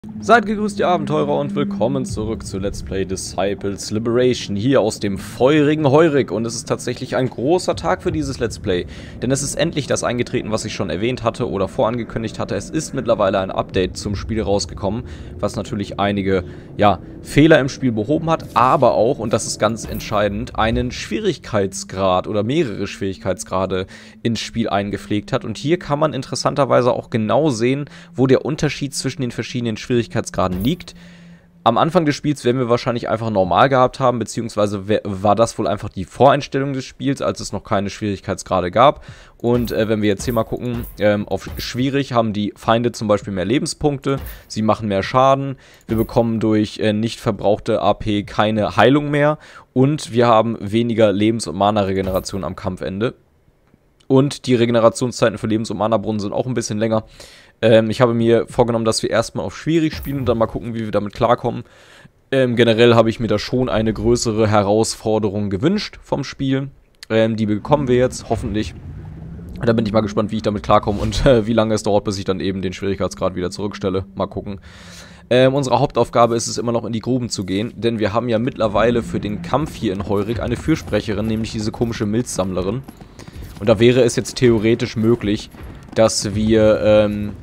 Seid gegrüßt, ihr Abenteurer, und willkommen zurück zu Let's Play Disciples Liberation, hier aus dem feurigen Heurik. Und es ist tatsächlich ein großer Tag für dieses Let's Play, denn es ist endlich das eingetreten, was ich schon erwähnt hatte oder vorangekündigt hatte. Es ist mittlerweile ein Update zum Spiel rausgekommen, was natürlich einige, Fehler im Spiel behoben hat, aber auch, und das ist ganz entscheidend, einen Schwierigkeitsgrad oder mehrere Schwierigkeitsgrade ins Spiel eingepflegt hat. Und hier kann man interessanterweise auch genau sehen, wo der Unterschied zwischen den verschiedenen Schwierigkeitsgraden liegt. Am Anfang des Spiels werden wir wahrscheinlich einfach normal gehabt haben, beziehungsweise war das wohl einfach die Voreinstellung des Spiels, als es noch keine Schwierigkeitsgrade gab. Und wenn wir jetzt hier mal gucken, auf schwierig haben die Feinde zum Beispiel mehr Lebenspunkte, sie machen mehr Schaden, wir bekommen durch nicht verbrauchte AP keine Heilung mehr und wir haben weniger Lebens- und Mana-Regeneration am Kampfende. Und die Regenerationszeiten für Lebens- und Mana-Brunnen sind auch ein bisschen länger. Ich habe mir vorgenommen, dass wir erstmal auf schwierig spielen und dann mal gucken, wie wir damit klarkommen. Generell habe ich mir da schon eine größere Herausforderung gewünscht vom Spiel. Die bekommen wir jetzt, hoffentlich. Da bin ich mal gespannt, wie ich damit klarkomme und wie lange es dauert, bis ich dann eben den Schwierigkeitsgrad wieder zurückstelle. Mal gucken. Unsere Hauptaufgabe ist es immer noch, in die Gruben zu gehen, denn wir haben ja mittlerweile für den Kampf hier in Heurik eine Fürsprecherin, nämlich diese komische Milzsammlerin. Und da wäre es jetzt theoretisch möglich, dass wir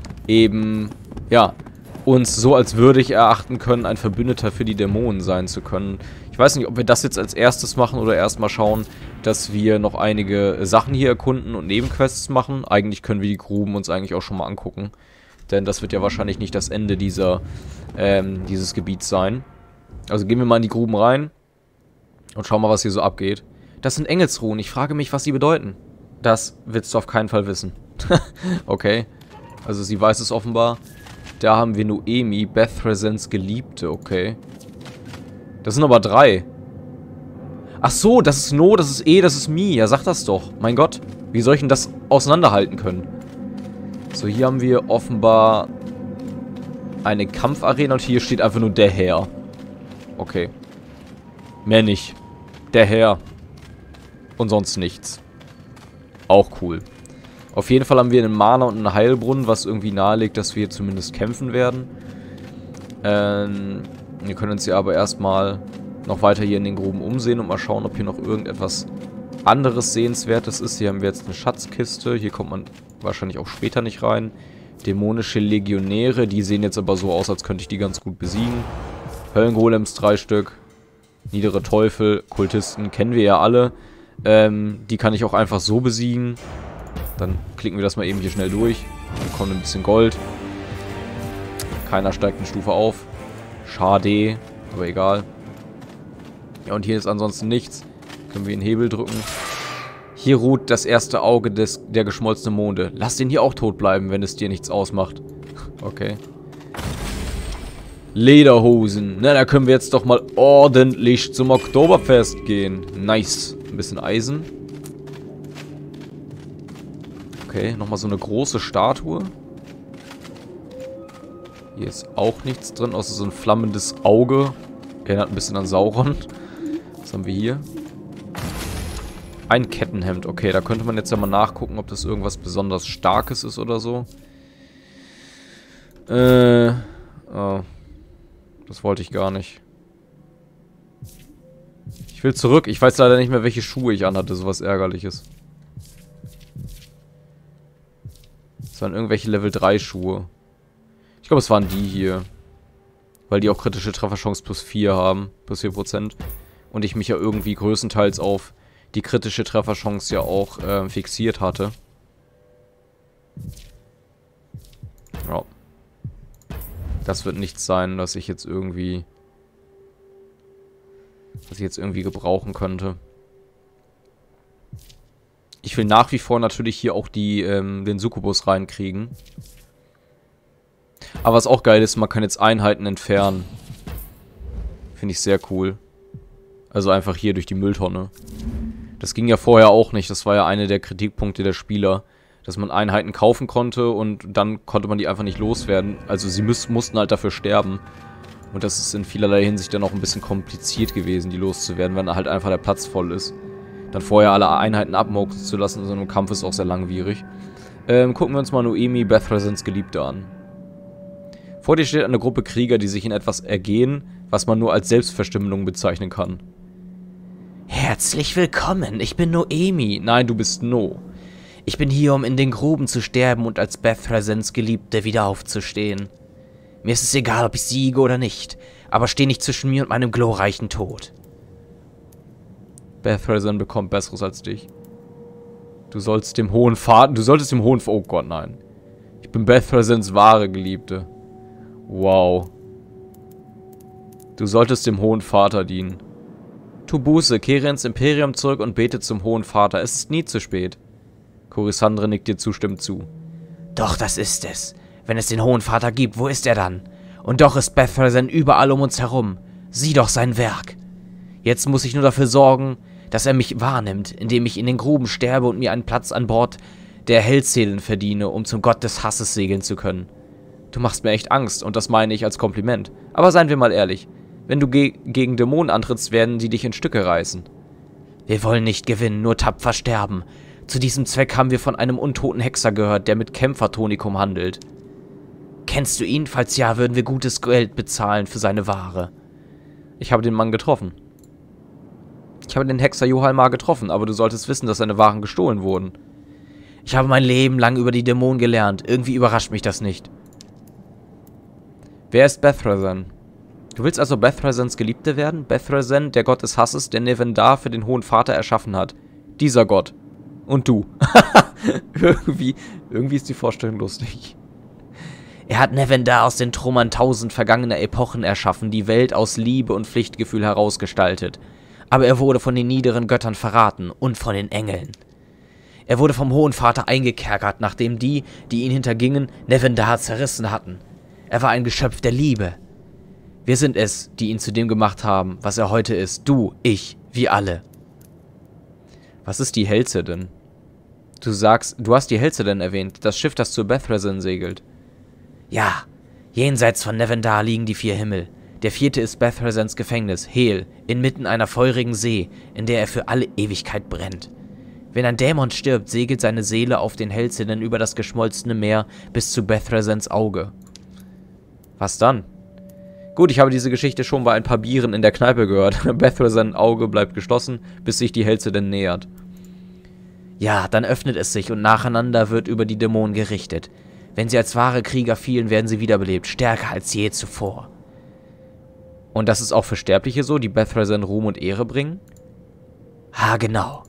uns so als würdig erachten können, ein Verbündeter für die Dämonen sein zu können. Ich weiß nicht, ob wir das jetzt als erstes machen oder erstmal schauen, dass wir noch einige Sachen hier erkunden und Nebenquests machen. Eigentlich können wir die Gruben uns eigentlich auch schon mal angucken, denn das wird ja wahrscheinlich nicht das Ende dieses Gebiets sein. Also gehen wir mal in die Gruben rein und schauen mal, was hier so abgeht. Das sind Engelsruhen. Ich frage mich, was sie bedeuten. Das willst du auf keinen Fall wissen. Okay. Also sie weiß es offenbar. Da haben wir Noemi, Bethresens Geliebte, okay. Das sind aber 3. Ach so, das ist No, das ist E, das ist Mi. Ja, sag das doch. Mein Gott. Wie soll ich denn das auseinanderhalten können? So, hier haben wir offenbar eine Kampfarena und hier steht einfach nur der Herr. Okay. Mehr nicht. Der Herr. Und sonst nichts. Auch cool. Auf jeden Fall haben wir einen Mana und einen Heilbrunnen, was irgendwie nahelegt, dass wir hier zumindest kämpfen werden. Wir können uns hier aber erstmal noch weiter hier in den Gruben umsehen und mal schauen, ob hier noch irgendetwas anderes Sehenswertes ist. Hier haben wir jetzt eine Schatzkiste. Hier kommt man wahrscheinlich auch später nicht rein. Dämonische Legionäre, die sehen jetzt aber so aus, als könnte ich die ganz gut besiegen. Höllengolems 3 Stück. Niedere Teufel, Kultisten, kennen wir ja alle. Die kann ich auch einfach so besiegen. Dann klicken wir das mal eben hier schnell durch. Dann bekommen ein bisschen Gold. Keiner steigt eine Stufe auf. Schade, aber egal. Ja, und hier ist ansonsten nichts. Können wir den Hebel drücken. Hier ruht das erste Auge der geschmolzenen Monde. Lass den hier auch tot bleiben, wenn es dir nichts ausmacht. Okay. Lederhosen. Na, da können wir jetzt doch mal ordentlich zum Oktoberfest gehen. Nice. Ein bisschen Eisen. Okay, nochmal so eine große Statue. Hier ist auch nichts drin, außer so ein flammendes Auge. Erinnert ein bisschen an Sauron. Was haben wir hier? Ein Kettenhemd. Okay, da könnte man jetzt ja mal nachgucken, ob das irgendwas besonders Starkes ist oder so. Oh. Das wollte ich gar nicht. Ich will zurück. Ich weiß leider nicht mehr, welche Schuhe ich anhatte. Sowas Ärgerliches. Das waren irgendwelche Level 3 Schuhe. Ich glaube, es waren die hier. Weil die auch kritische Trefferchance plus 4 haben. Plus 4%. Und ich mich ja irgendwie größtenteils auf die kritische Trefferchance ja auch fixiert hatte. Ja. Das wird nichts sein, was ich jetzt irgendwie gebrauchen könnte. Ich will nach wie vor natürlich hier auch den Succubus reinkriegen. Aber was auch geil ist, man kann jetzt Einheiten entfernen. Finde ich sehr cool. Also einfach hier durch die Mülltonne. Das ging ja vorher auch nicht. Das war ja einer der Kritikpunkte der Spieler. Dass man Einheiten kaufen konnte und dann konnte man die einfach nicht loswerden. Also sie mussten halt dafür sterben. Und das ist in vielerlei Hinsicht dann auch ein bisschen kompliziert gewesen, die loszuwerden, wenn halt einfach der Platz voll ist. Dann vorher alle Einheiten abmurksen zu lassen in so einem Kampf ist auch sehr langwierig. Gucken wir uns mal Noemi, Bethresens Geliebte an. Vor dir steht eine Gruppe Krieger, die sich in etwas ergehen, was man nur als Selbstverstümmelung bezeichnen kann. Herzlich willkommen, ich bin Noemi. Nein, du bist No. Ich bin hier, um in den Gruben zu sterben und als Bethrasens Geliebte wieder aufzustehen. Mir ist es egal, ob ich siege oder nicht, aber steh nicht zwischen mir und meinem glorreichen Tod. Bethrazen bekommt Besseres als dich. Du solltest dem Hohen Vater... Oh Gott, nein. Ich bin Bethrasens wahre Geliebte. Wow. Du solltest dem Hohen Vater dienen. Tu Buße, kehre ins Imperium zurück und bete zum Hohen Vater. Es ist nie zu spät. Corysandre nickt dir zustimmend zu. Doch, das ist es. Wenn es den Hohen Vater gibt, wo ist er dann? Und doch ist Bethrazen überall um uns herum. Sieh doch sein Werk. Jetzt muss ich nur dafür sorgen, dass er mich wahrnimmt, indem ich in den Gruben sterbe und mir einen Platz an Bord der Hellseelen verdiene, um zum Gott des Hasses segeln zu können. Du machst mir echt Angst, und das meine ich als Kompliment. Aber seien wir mal ehrlich, wenn du gegen Dämonen antrittst, werden die dich in Stücke reißen. Wir wollen nicht gewinnen, nur tapfer sterben. Zu diesem Zweck haben wir von einem untoten Hexer gehört, der mit Kämpfertonikum handelt. Kennst du ihn? Falls ja, würden wir gutes Geld bezahlen für seine Ware. Ich habe den Mann getroffen. Ich habe den Hexer Johalmar getroffen, aber du solltest wissen, dass seine Waren gestohlen wurden. Ich habe mein Leben lang über die Dämonen gelernt. Irgendwie überrascht mich das nicht. Wer ist Bethrazen? Du willst also Bethrasens Geliebte werden? Bethrazen, der Gott des Hasses, der Nevendar für den Hohen Vater erschaffen hat. Dieser Gott. Und du. irgendwie ist die Vorstellung lustig. Er hat Nevendar aus den Trümmern 1000 vergangener Epochen erschaffen, die Welt aus Liebe und Pflichtgefühl herausgestaltet. Aber er wurde von den niederen Göttern verraten und von den Engeln. Er wurde vom Hohen Vater eingekerkert, nachdem die ihn hintergingen, Nevendar zerrissen hatten. Er war ein Geschöpf der Liebe. Wir sind es, die ihn zu dem gemacht haben, was er heute ist. Du, ich, wir alle. Was ist die Hellseelen? Du hast die Hellseelen erwähnt, das Schiff, das zu Bethrazen segelt. Ja, jenseits von Nevendar liegen die 4 Himmel. Der 4. ist Bethrasens Gefängnis, Hel, inmitten einer feurigen See, in der er für alle Ewigkeit brennt. Wenn ein Dämon stirbt, segelt seine Seele auf den Hellseelen über das geschmolzene Meer bis zu Bethrasens Auge. Was dann? Gut, ich habe diese Geschichte schon bei ein paar Bieren in der Kneipe gehört. Bethrasens Auge bleibt geschlossen, bis sich die Hellseelen nähert. Ja, dann öffnet es sich und nacheinander wird über die Dämonen gerichtet. Wenn sie als wahre Krieger fielen, werden sie wiederbelebt, stärker als je zuvor. Und das ist auch für Sterbliche so, die Bethrazen Ruhm und Ehre bringen? Ha, genau.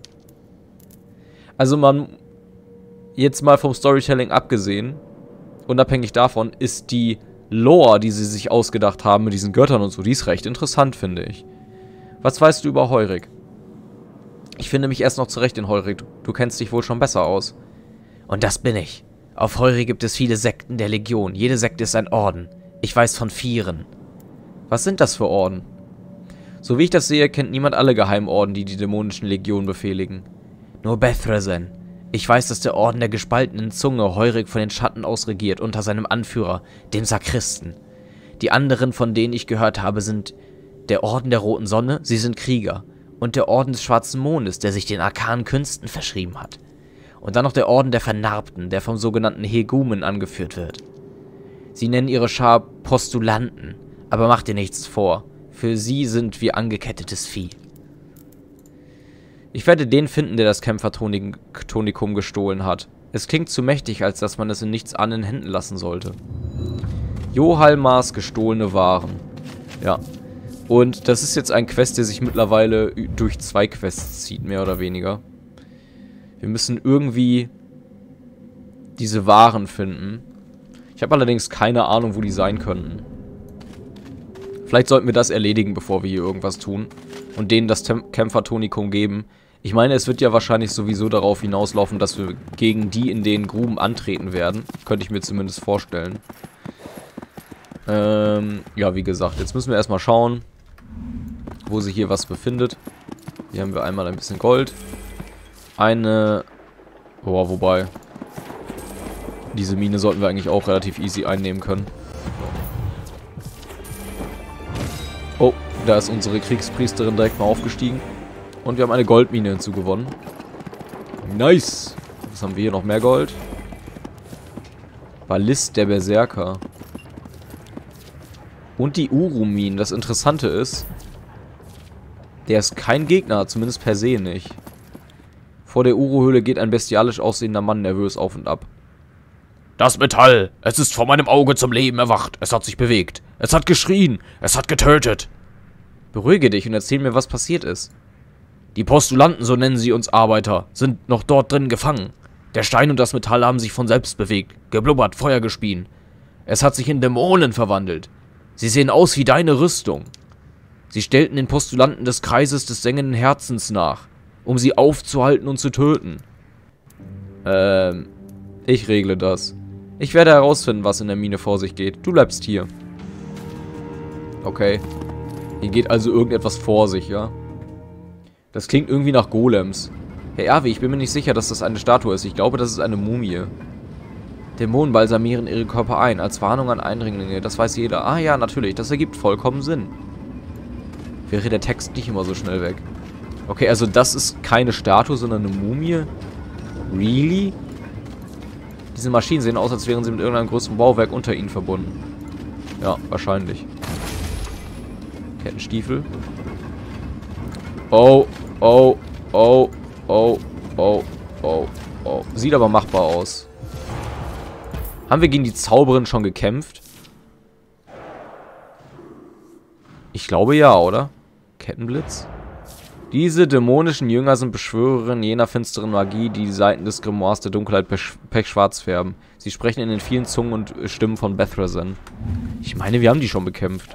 Also jetzt mal vom Storytelling abgesehen, unabhängig davon, ist die Lore, die sie sich ausgedacht haben mit diesen Göttern und so, die ist recht interessant, finde ich. Was weißt du über Heurig? Ich finde mich erst noch zurecht in Heurig. Du kennst dich wohl schon besser aus. Und das bin ich. Auf Heurig gibt es viele Sekten der Legion. Jede Sekte ist ein Orden. Ich weiß von 4. Was sind das für Orden? So wie ich das sehe, kennt niemand alle Geheimorden, die die dämonischen Legionen befehligen. Nur Bethrazen. Ich weiß, dass der Orden der gespaltenen Zunge Heurig von den Schatten aus regiert, unter seinem Anführer, dem Sakristen. Die anderen, von denen ich gehört habe, sind der Orden der Roten Sonne, sie sind Krieger, und der Orden des Schwarzen Mondes, der sich den arkanen Künsten verschrieben hat. Und dann noch der Orden der Vernarbten, der vom sogenannten Hegumen angeführt wird. Sie nennen ihre Schar Postulanten, aber macht dir nichts vor. Für sie sind wir angekettetes Vieh. Ich werde den finden, der das Kämpfertonikum gestohlen hat. Es klingt zu mächtig, als dass man es in nichts anderen Händen lassen sollte. Johalmars gestohlene Waren. Ja. Und das ist jetzt ein Quest, der sich mittlerweile durch 2 Quests zieht, mehr oder weniger. Wir müssen irgendwie diese Waren finden. Ich habe allerdings keine Ahnung, wo die sein könnten. Vielleicht sollten wir das erledigen, bevor wir hier irgendwas tun. Und denen das Kämpfertonikum geben. Ich meine, es wird ja wahrscheinlich sowieso darauf hinauslaufen, dass wir gegen die in den Gruben antreten werden. Könnte ich mir zumindest vorstellen. Ja, wie gesagt, jetzt müssen wir erstmal schauen, wo sich hier was befindet. Hier haben wir einmal ein bisschen Gold. Wobei. Diese Mine sollten wir eigentlich auch relativ easy einnehmen können. Oh, da ist unsere Kriegspriesterin direkt mal aufgestiegen. Und wir haben eine Goldmine hinzugewonnen. Nice. Was haben wir hier noch? Mehr Gold. Ballist der Berserker. Und die Uru-Minen. Das Interessante ist, der ist kein Gegner, zumindest per se nicht. Vor der Uru-Höhle geht ein bestialisch aussehender Mann nervös auf und ab. Das Metall! Es ist vor meinem Auge zum Leben erwacht. Es hat sich bewegt. Es hat geschrien. Es hat getötet. Beruhige dich und erzähl mir, was passiert ist. Die Postulanten, so nennen sie uns Arbeiter, sind noch dort drin gefangen. Der Stein und das Metall haben sich von selbst bewegt, geblubbert, Feuer gespien. Es hat sich in Dämonen verwandelt. Sie sehen aus wie deine Rüstung. Sie stellten den Postulanten des Kreises des sengenden Herzens nach, um sie aufzuhalten und zu töten. Ich regle das. Ich werde herausfinden, was in der Mine vor sich geht. Du bleibst hier. Okay. Hier geht also irgendetwas vor sich, ja? Das klingt irgendwie nach Golems. Herr Erwi, ich bin mir nicht sicher, dass das eine Statue ist. Ich glaube, das ist eine Mumie. Dämonen balsamieren ihre Körper ein, als Warnung an Eindringlinge. Das weiß jeder. Ah ja, natürlich. Das ergibt vollkommen Sinn. Wäre der Text nicht immer so schnell weg. Okay, also das ist keine Statue, sondern eine Mumie? Really? Diese Maschinen sehen aus, als wären sie mit irgendeinem größeren Bauwerk unter ihnen verbunden. Ja, wahrscheinlich. Kettenstiefel. Oh, oh, oh, oh, oh, oh, oh. Sieht aber machbar aus. Haben wir gegen die Zauberin schon gekämpft? Ich glaube ja, oder? Kettenblitz? Diese dämonischen Jünger sind Beschwörerinnen jener finsteren Magie, die die Seiten des Grimoires der Dunkelheit pechschwarz färben. Sie sprechen in den vielen Zungen und Stimmen von Bethrazen. Ich meine, wir haben die schon bekämpft.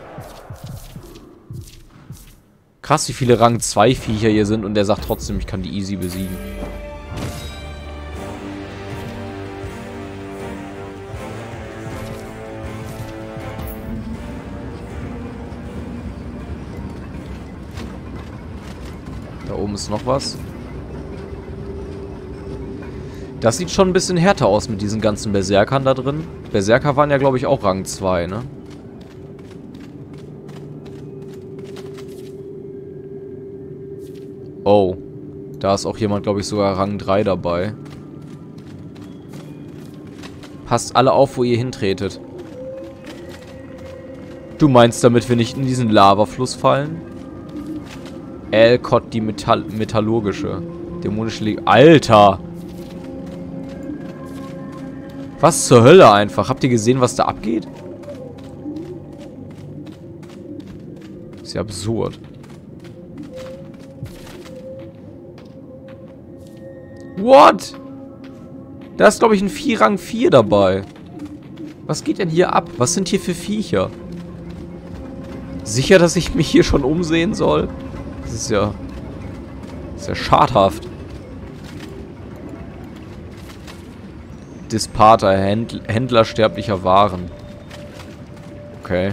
Krass, wie viele Rang 2 Viecher hier sind und der sagt trotzdem, ich kann die easy besiegen. Da oben ist noch was. Das sieht schon ein bisschen härter aus mit diesen ganzen Berserkern da drin. Berserker waren ja, glaube ich, auch Rang 2, ne? Oh. Da ist auch jemand, glaube ich, sogar Rang 3 dabei. Passt alle auf, wo ihr hintretet. Du meinst, damit wir nicht in diesen Lavafluss fallen? Elkot, die metallurgische. Dämonische Liga. Alter! Was zur Hölle einfach? Habt ihr gesehen, was da abgeht? Ist ja absurd. What? Da ist, glaube ich, ein Rang 4 dabei. Was geht denn hier ab? Was sind hier für Viecher? Sicher, dass ich mich hier schon umsehen soll? Das ist ja schadhaft. Dispater, Händler sterblicher Waren. Okay.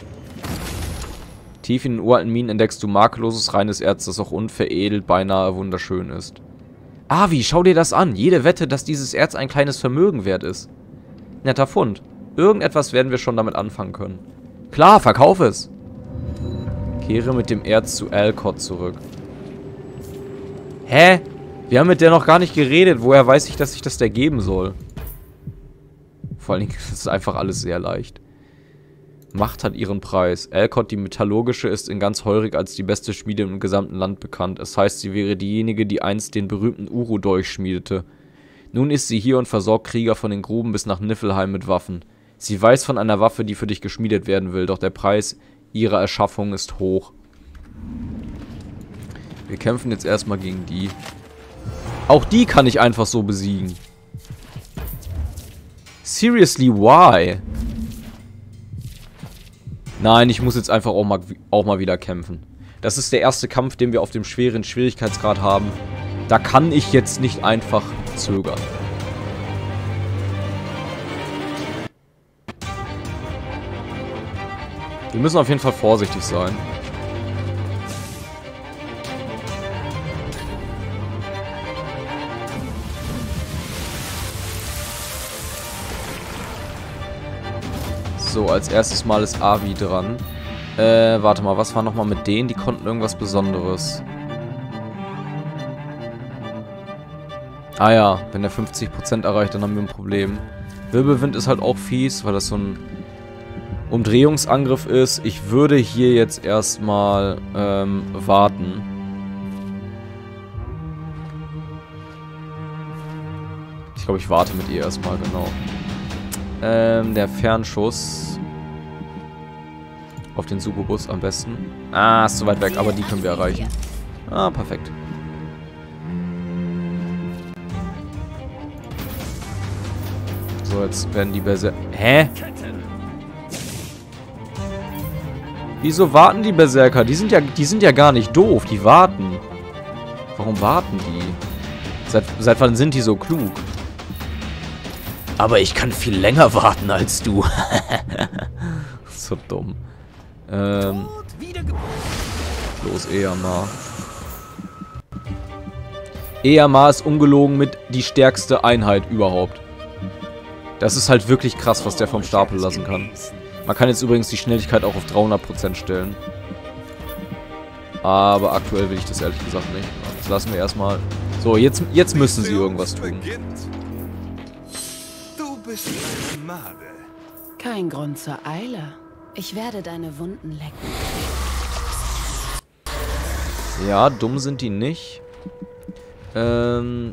Tief in den uralten Minen entdeckst du makelloses, reines Erz, das auch unveredelt beinahe wunderschön ist. Avi, schau dir das an. Jede Wette, dass dieses Erz ein kleines Vermögen wert ist. Netter Fund. Irgendetwas werden wir schon damit anfangen können. Klar, verkauf es. Kehre mit dem Erz zu Elkot zurück. Hä? Wir haben mit der noch gar nicht geredet. Woher weiß ich, dass ich das der geben soll? Vor allen Dingen ist es einfach alles sehr leicht. Macht hat ihren Preis. Elkot, die metallurgische, ist in ganz Heurig als die beste Schmiede im gesamten Land bekannt. Es heißt, sie wäre diejenige, die einst den berühmten Uru-Dolch schmiedete. Nun ist sie hier und versorgt Krieger von den Gruben bis nach Niflheim mit Waffen. Sie weiß von einer Waffe, die für dich geschmiedet werden will, doch der Preis ihrer Erschaffung ist hoch. Wir kämpfen jetzt erstmal gegen die. Auch die kann ich einfach so besiegen. Seriously, why? Nein, ich muss jetzt einfach auch mal wieder kämpfen. Das ist der erste Kampf, den wir auf dem schweren Schwierigkeitsgrad haben. Da kann ich jetzt nicht einfach zögern. Wir müssen auf jeden Fall vorsichtig sein. So, als erstes Mal ist Avi dran. Warte mal, was war nochmal mit denen? Die konnten irgendwas Besonderes. Ah ja, wenn er 50% erreicht, dann haben wir ein Problem. Wirbelwind ist halt auch fies, weil das so ein Umdrehungsangriff ist. Ich würde hier jetzt erstmal warten. Ich glaube, ich warte mit ihr erstmal, genau. Der Fernschuss auf den Succubus am besten. Ah, ist zu weit weg, aber die können wir erreichen. Ah, perfekt. So, jetzt werden die Berserker... Hä? Wieso warten die Berserker? Die sind ja gar nicht doof. Die warten. Warum warten die? Seit wann sind die so klug? Aber ich kann viel länger warten als du. So dumm. Los, Eamar. Eamar ist ungelogen mit die stärkste Einheit überhaupt. Das ist halt wirklich krass, was der vom Stapel lassen kann. Man kann jetzt übrigens die Schnelligkeit auch auf 300% stellen. Aber aktuell will ich das ehrlich gesagt nicht. Das lassen wir erstmal. So, jetzt müssen sie irgendwas tun. Du bist eine Made. Kein Grund zur Eile. Ich werde deine Wunden lecken. Ja, dumm sind die nicht. Schnell.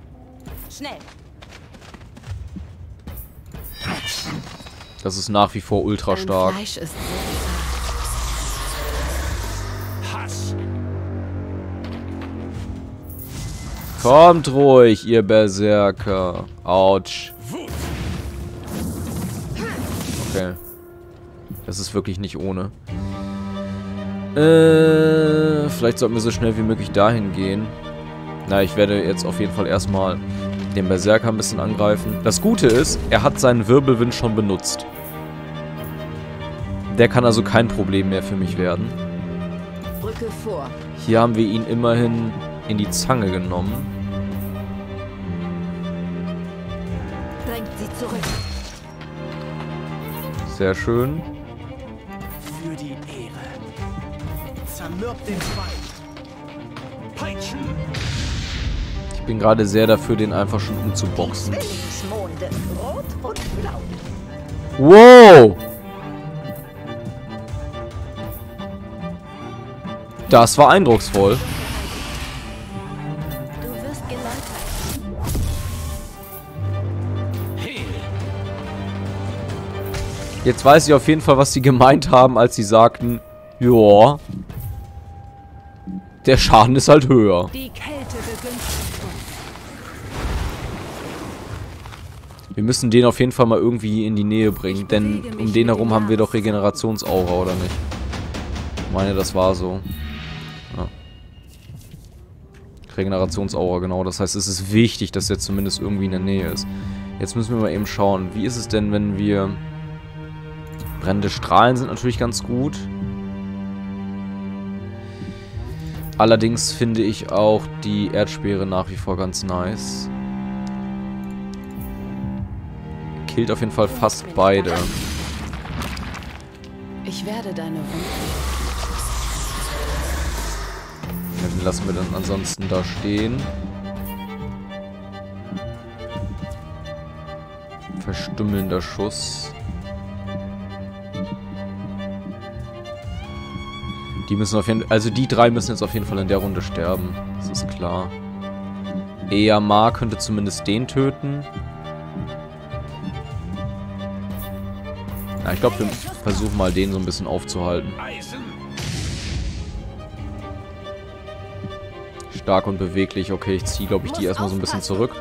Das ist nach wie vor ultra stark. Dein Fleisch ist so Hass. Kommt ruhig, ihr Berserker. Autsch. Okay. Das ist wirklich nicht ohne. Vielleicht sollten wir so schnell wie möglich dahin gehen. Na, ich werde jetzt auf jeden Fall erstmal den Berserker ein bisschen angreifen. Das Gute ist, er hat seinen Wirbelwind schon benutzt. Der kann also kein Problem mehr für mich werden. Brücke vor. Hier haben wir ihn immerhin in die Zange genommen. Drängt sie zurück. Sehr schön. Für die Ehre. Zermürbt den Feind. Peitschen. Ich bin gerade sehr dafür, den einfach schon umzuboxen. Zwillingsmonde. Rot und blau. Wow! Das war eindrucksvoll. Du wirst geläutert. Jetzt weiß ich auf jeden Fall, was sie gemeint haben, als sie sagten, ja, der Schaden ist halt höher. Die Kälte begünstigt uns. Wir müssen den auf jeden Fall mal irgendwie in die Nähe bringen, denn um den herum haben wir doch Regenerationsaura, oder nicht? Ich meine, das war so. Ja. Regenerationsaura, genau. Das heißt, es ist wichtig, dass er zumindest irgendwie in der Nähe ist. Jetzt müssen wir mal eben schauen. Wie ist es denn, wenn wir... Brennende Strahlen sind natürlich ganz gut. Allerdings finde ich auch die Erdspeere nach wie vor ganz nice. Killt auf jeden Fall fast beide. Ich werde deine Wunden. Ja, den lassen wir dann ansonsten da stehen. Verstümmelnder Schuss. Die müssen auf jeden Fall, also die drei müssen jetzt auf jeden Fall in der Runde sterben. Das ist klar. Eamar könnte zumindest den töten. Na, ich glaube, wir versuchen mal den so ein bisschen aufzuhalten. Stark und beweglich. Okay, ich ziehe, glaube ich, die erstmal so ein bisschen zurück.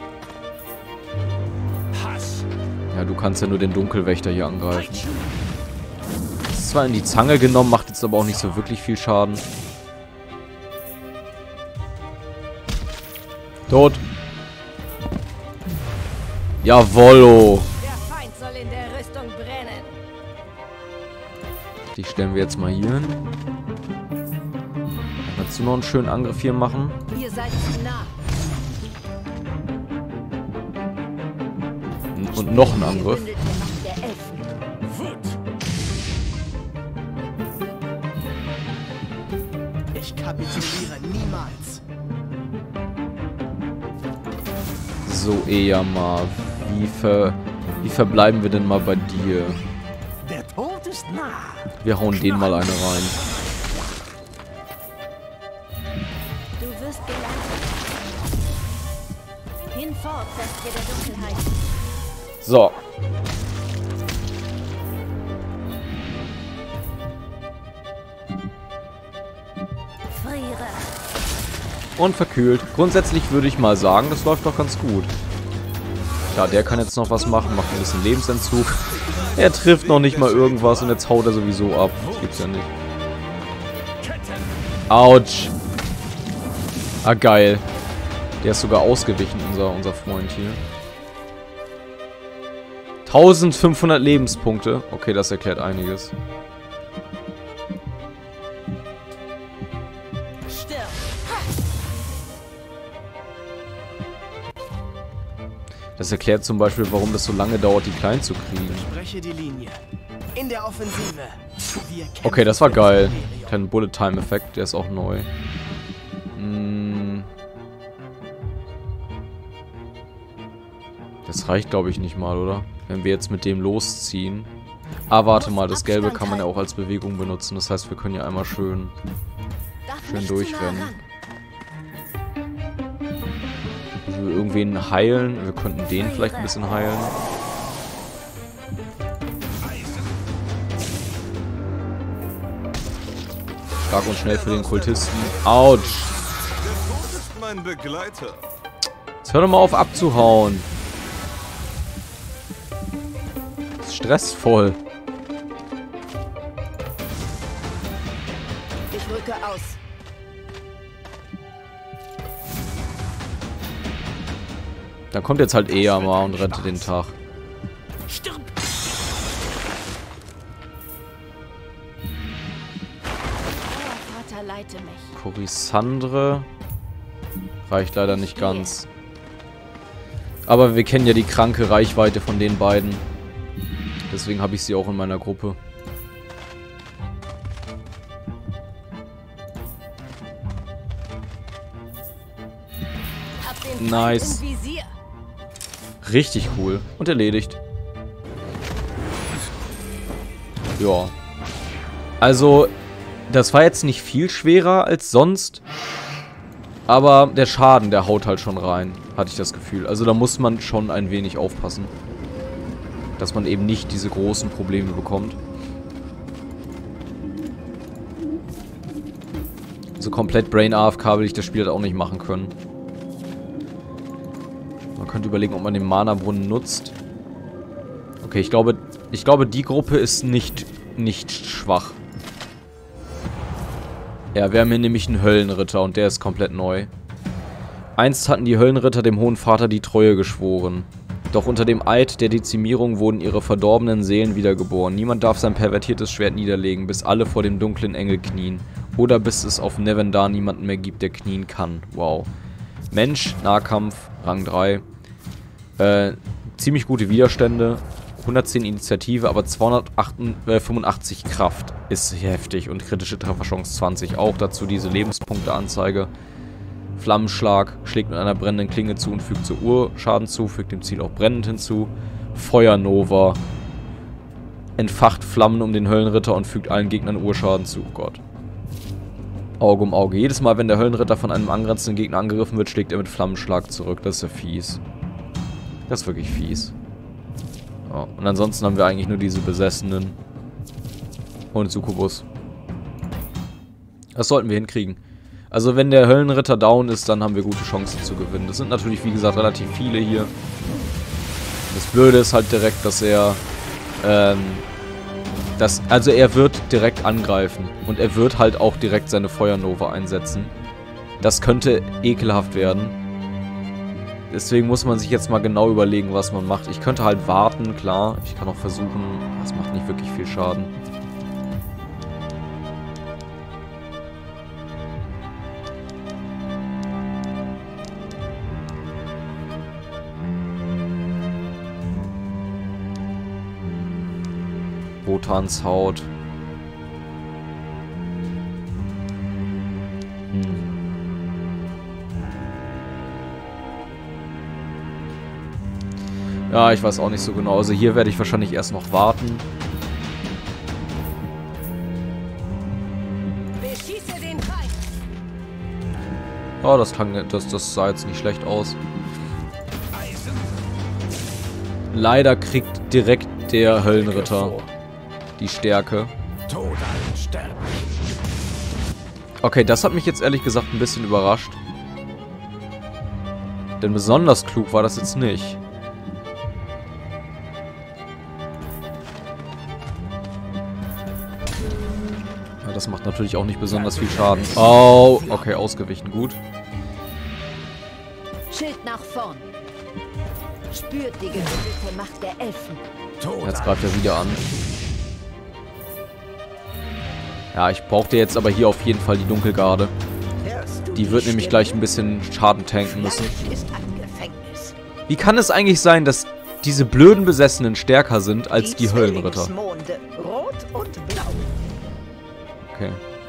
Ja, du kannst ja nur den Dunkelwächter hier angreifen. Ist zwar in die Zange genommen, macht jetzt aber auch nicht so wirklich viel Schaden. Tot. Jawollo. Der Feind soll in der Rüstung brennen. Die stellen wir jetzt mal hier hin. Kannst du noch einen schönen Angriff hier machen? Ihr seid zu nah. Und noch einen Angriff. Der Elfen. Ich kapituliere niemals. So, Eamar, wie verbleiben wir denn mal bei dir? Der Tod Wir hauen den mal eine rein. Du wirst geleitet. Hinfort, Bestie der Dunkelheit. So. Friere. Und verkühlt. Grundsätzlich würde ich mal sagen, das läuft doch ganz gut. Ja, der kann jetzt noch was machen, macht ein bisschen Lebensentzug. Er trifft noch nicht mal irgendwas und jetzt haut er sowieso ab. Das gibt's ja nicht. Autsch. Ah, geil. Der ist sogar ausgewichen, unser Freund hier. 1500 Lebenspunkte. Okay, das erklärt einiges. Das erklärt zum Beispiel, warum das so lange dauert, die klein zu kriegen. Spreche die Linie. In der Offensive. Okay, das war geil. Kleinen Bullet-Time-Effekt, der ist auch neu. Das reicht, glaube ich, nicht mal, oder? Wenn wir jetzt mit dem losziehen. Ah, warte mal, das Gelbe kann man ja auch als Bewegung benutzen. Das heißt, wir können ja einmal schön durchrennen. Wir irgendwen heilen. Wir könnten den vielleicht ein bisschen heilen. Stark und schnell für den Kultisten. Autsch. Der Tod ist mein Begleiter. Jetzt hör doch mal auf abzuhauen. Das ist stressvoll. Ich rücke aus. Dann kommt jetzt halt eher mal und rettet den Tag. Stirb! Vater, leite mich. Corisandre reicht leider nicht ganz. Aber wir kennen ja die kranke Reichweite von den beiden. Deswegen habe ich sie auch in meiner Gruppe. Hab den Feind Nice. im Visier. Richtig cool. Und erledigt. Ja. Also, das war jetzt nicht viel schwerer als sonst. Aber der Schaden, der haut halt schon rein, hatte ich das Gefühl. Also da muss man schon ein wenig aufpassen. Dass man eben nicht diese großen Probleme bekommt. So komplett Brain AFK will ich das Spiel halt auch nicht machen können. Man könnte überlegen, ob man den Mana-Brunnen nutzt. Okay, ich glaube, die Gruppe ist nicht schwach. Ja, wir haben hier nämlich einen Höllenritter und der ist komplett neu. Einst hatten die Höllenritter dem Hohen Vater die Treue geschworen. Doch unter dem Eid der Dezimierung wurden ihre verdorbenen Seelen wiedergeboren. Niemand darf sein pervertiertes Schwert niederlegen, bis alle vor dem dunklen Engel knien. Oder bis es auf Nevendar niemanden mehr gibt, der knien kann. Wow. Mensch, Nahkampf, Rang 3. Ziemlich gute Widerstände. 110 Initiative, aber 285 Kraft ist heftig und kritische Trefferchance 20. Auch dazu diese Lebenspunkteanzeige. Flammenschlag, schlägt mit einer brennenden Klinge zu und fügt so Urschaden zu, fügt dem Ziel auch brennend hinzu. Feuernova, entfacht Flammen um den Höllenritter und fügt allen Gegnern Urschaden zu. Oh Gott. Auge um Auge. Jedes Mal, wenn der Höllenritter von einem angrenzenden Gegner angegriffen wird, schlägt er mit Flammenschlag zurück. Das ist ja fies. Das ist wirklich fies. Ja, und ansonsten haben wir eigentlich nur diese Besessenen. Und Succubus. Das sollten wir hinkriegen. Also wenn der Höllenritter down ist, dann haben wir gute Chancen zu gewinnen. Das sind natürlich, wie gesagt, relativ viele hier. Das Blöde ist halt direkt, dass er... also er wird direkt angreifen. Und er wird halt auch direkt seine Feuernova einsetzen. Das könnte ekelhaft werden. Deswegen muss man sich jetzt mal genau überlegen, was man macht. Ich könnte halt warten, klar. Ich kann auch versuchen. Das macht nicht wirklich viel Schaden. Wotans Haut. Ja, ich weiß auch nicht so genau. Also hier werde ich wahrscheinlich erst noch warten. Oh, das sah jetzt nicht schlecht aus. Leider kriegt direkt der Höllenritter die Stärke. Okay, das hat mich jetzt ehrlich gesagt ein bisschen überrascht. Denn besonders klug war das jetzt nicht. Ja, das macht natürlich auch nicht besonders viel Schaden. Oh, okay, ausgewichen, gut. Schild nach vorn. Spürt die gebündelte Macht der Elfen. Jetzt greift er wieder an. Ja, ich brauchte jetzt aber hier auf jeden Fall die Dunkelgarde. Die wird nämlich gleich ein bisschen Schaden tanken müssen. Wie kann es eigentlich sein, dass diese blöden Besessenen stärker sind als die Höllenritter? Okay.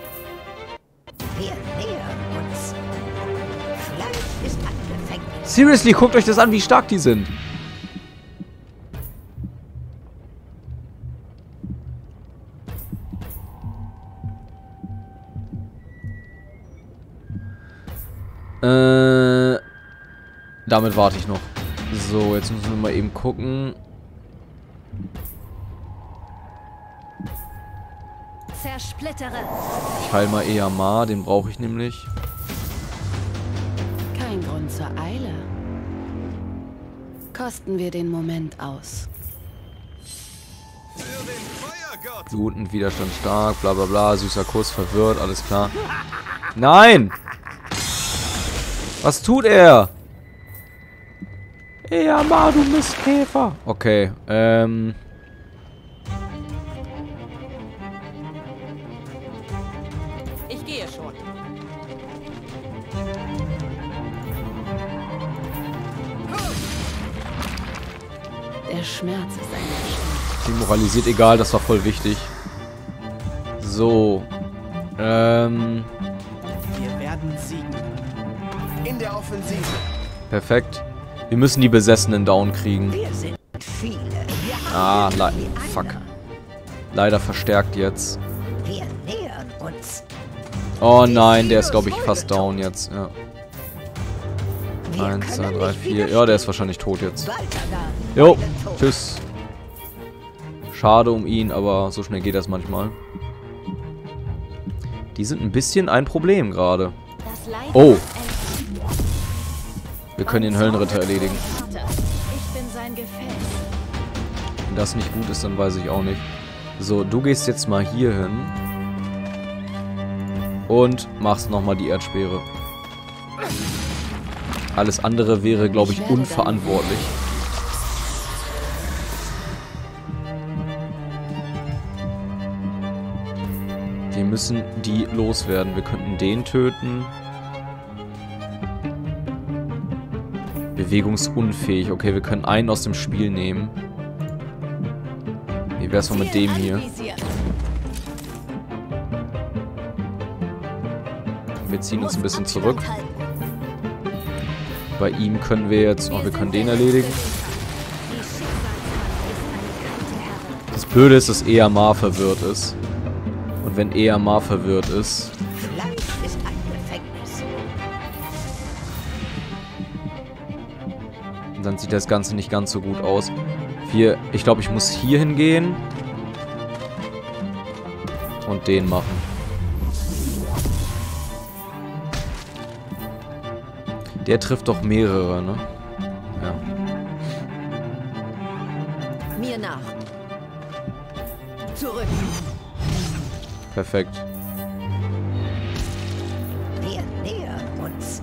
Seriously, guckt euch das an, wie stark die sind. Damit warte ich noch. So, jetzt müssen wir mal eben gucken. Zersplittere. Ich heile mal Eamar, den brauche ich nämlich. Kein Grund zur Eile. Kosten wir den Moment aus. Für den Feuergott. Blutend, Widerstand stark, bla bla bla, süßer Kuss, verwirrt, alles klar. Nein! Was tut er? Eamar, du Mistkäfer. Okay, Ich gehe schon. Der Schmerz ist ein Geschenk. demoralisiert, egal, das war voll wichtig. So, Wir werden siegen. In der Offensive. perfekt. Wir müssen die Besessenen down kriegen. Wir sind viele. Ah, fuck. Leider verstärkt jetzt. Wir nähern uns. Oh nein, der ist, glaube ich, fast down jetzt. Ja. 1, 2, 3, 4. Ja, der ist wahrscheinlich tot jetzt. Jo, tschüss. Schade um ihn, aber so schnell geht das manchmal. Die sind ein bisschen ein Problem gerade. Oh. Wir können den Höllenritter erledigen. Ich bin sein Gefäß. Wenn das nicht gut ist, dann weiß ich auch nicht. So, du gehst jetzt mal hier hin. Und machst nochmal die Erdspeere. Alles andere wäre, glaube ich, unverantwortlich. Wir müssen die loswerden. Wir könnten den töten. Bewegungsunfähig. Okay, wir können einen aus dem Spiel nehmen. Wie wär's mal mit dem hier? Wir ziehen uns ein bisschen zurück. Bei ihm können wir jetzt... Oh, wir können den erledigen. Das Blöde ist, dass Eamar verwirrt ist. Und wenn Eamar verwirrt ist... Dann sieht das Ganze nicht ganz so gut aus. Ich glaube, ich muss hier hingehen. Und den machen. Der trifft doch mehrere, ne? Ja. Mir nach. Zurück. Perfekt. Wir nähern uns.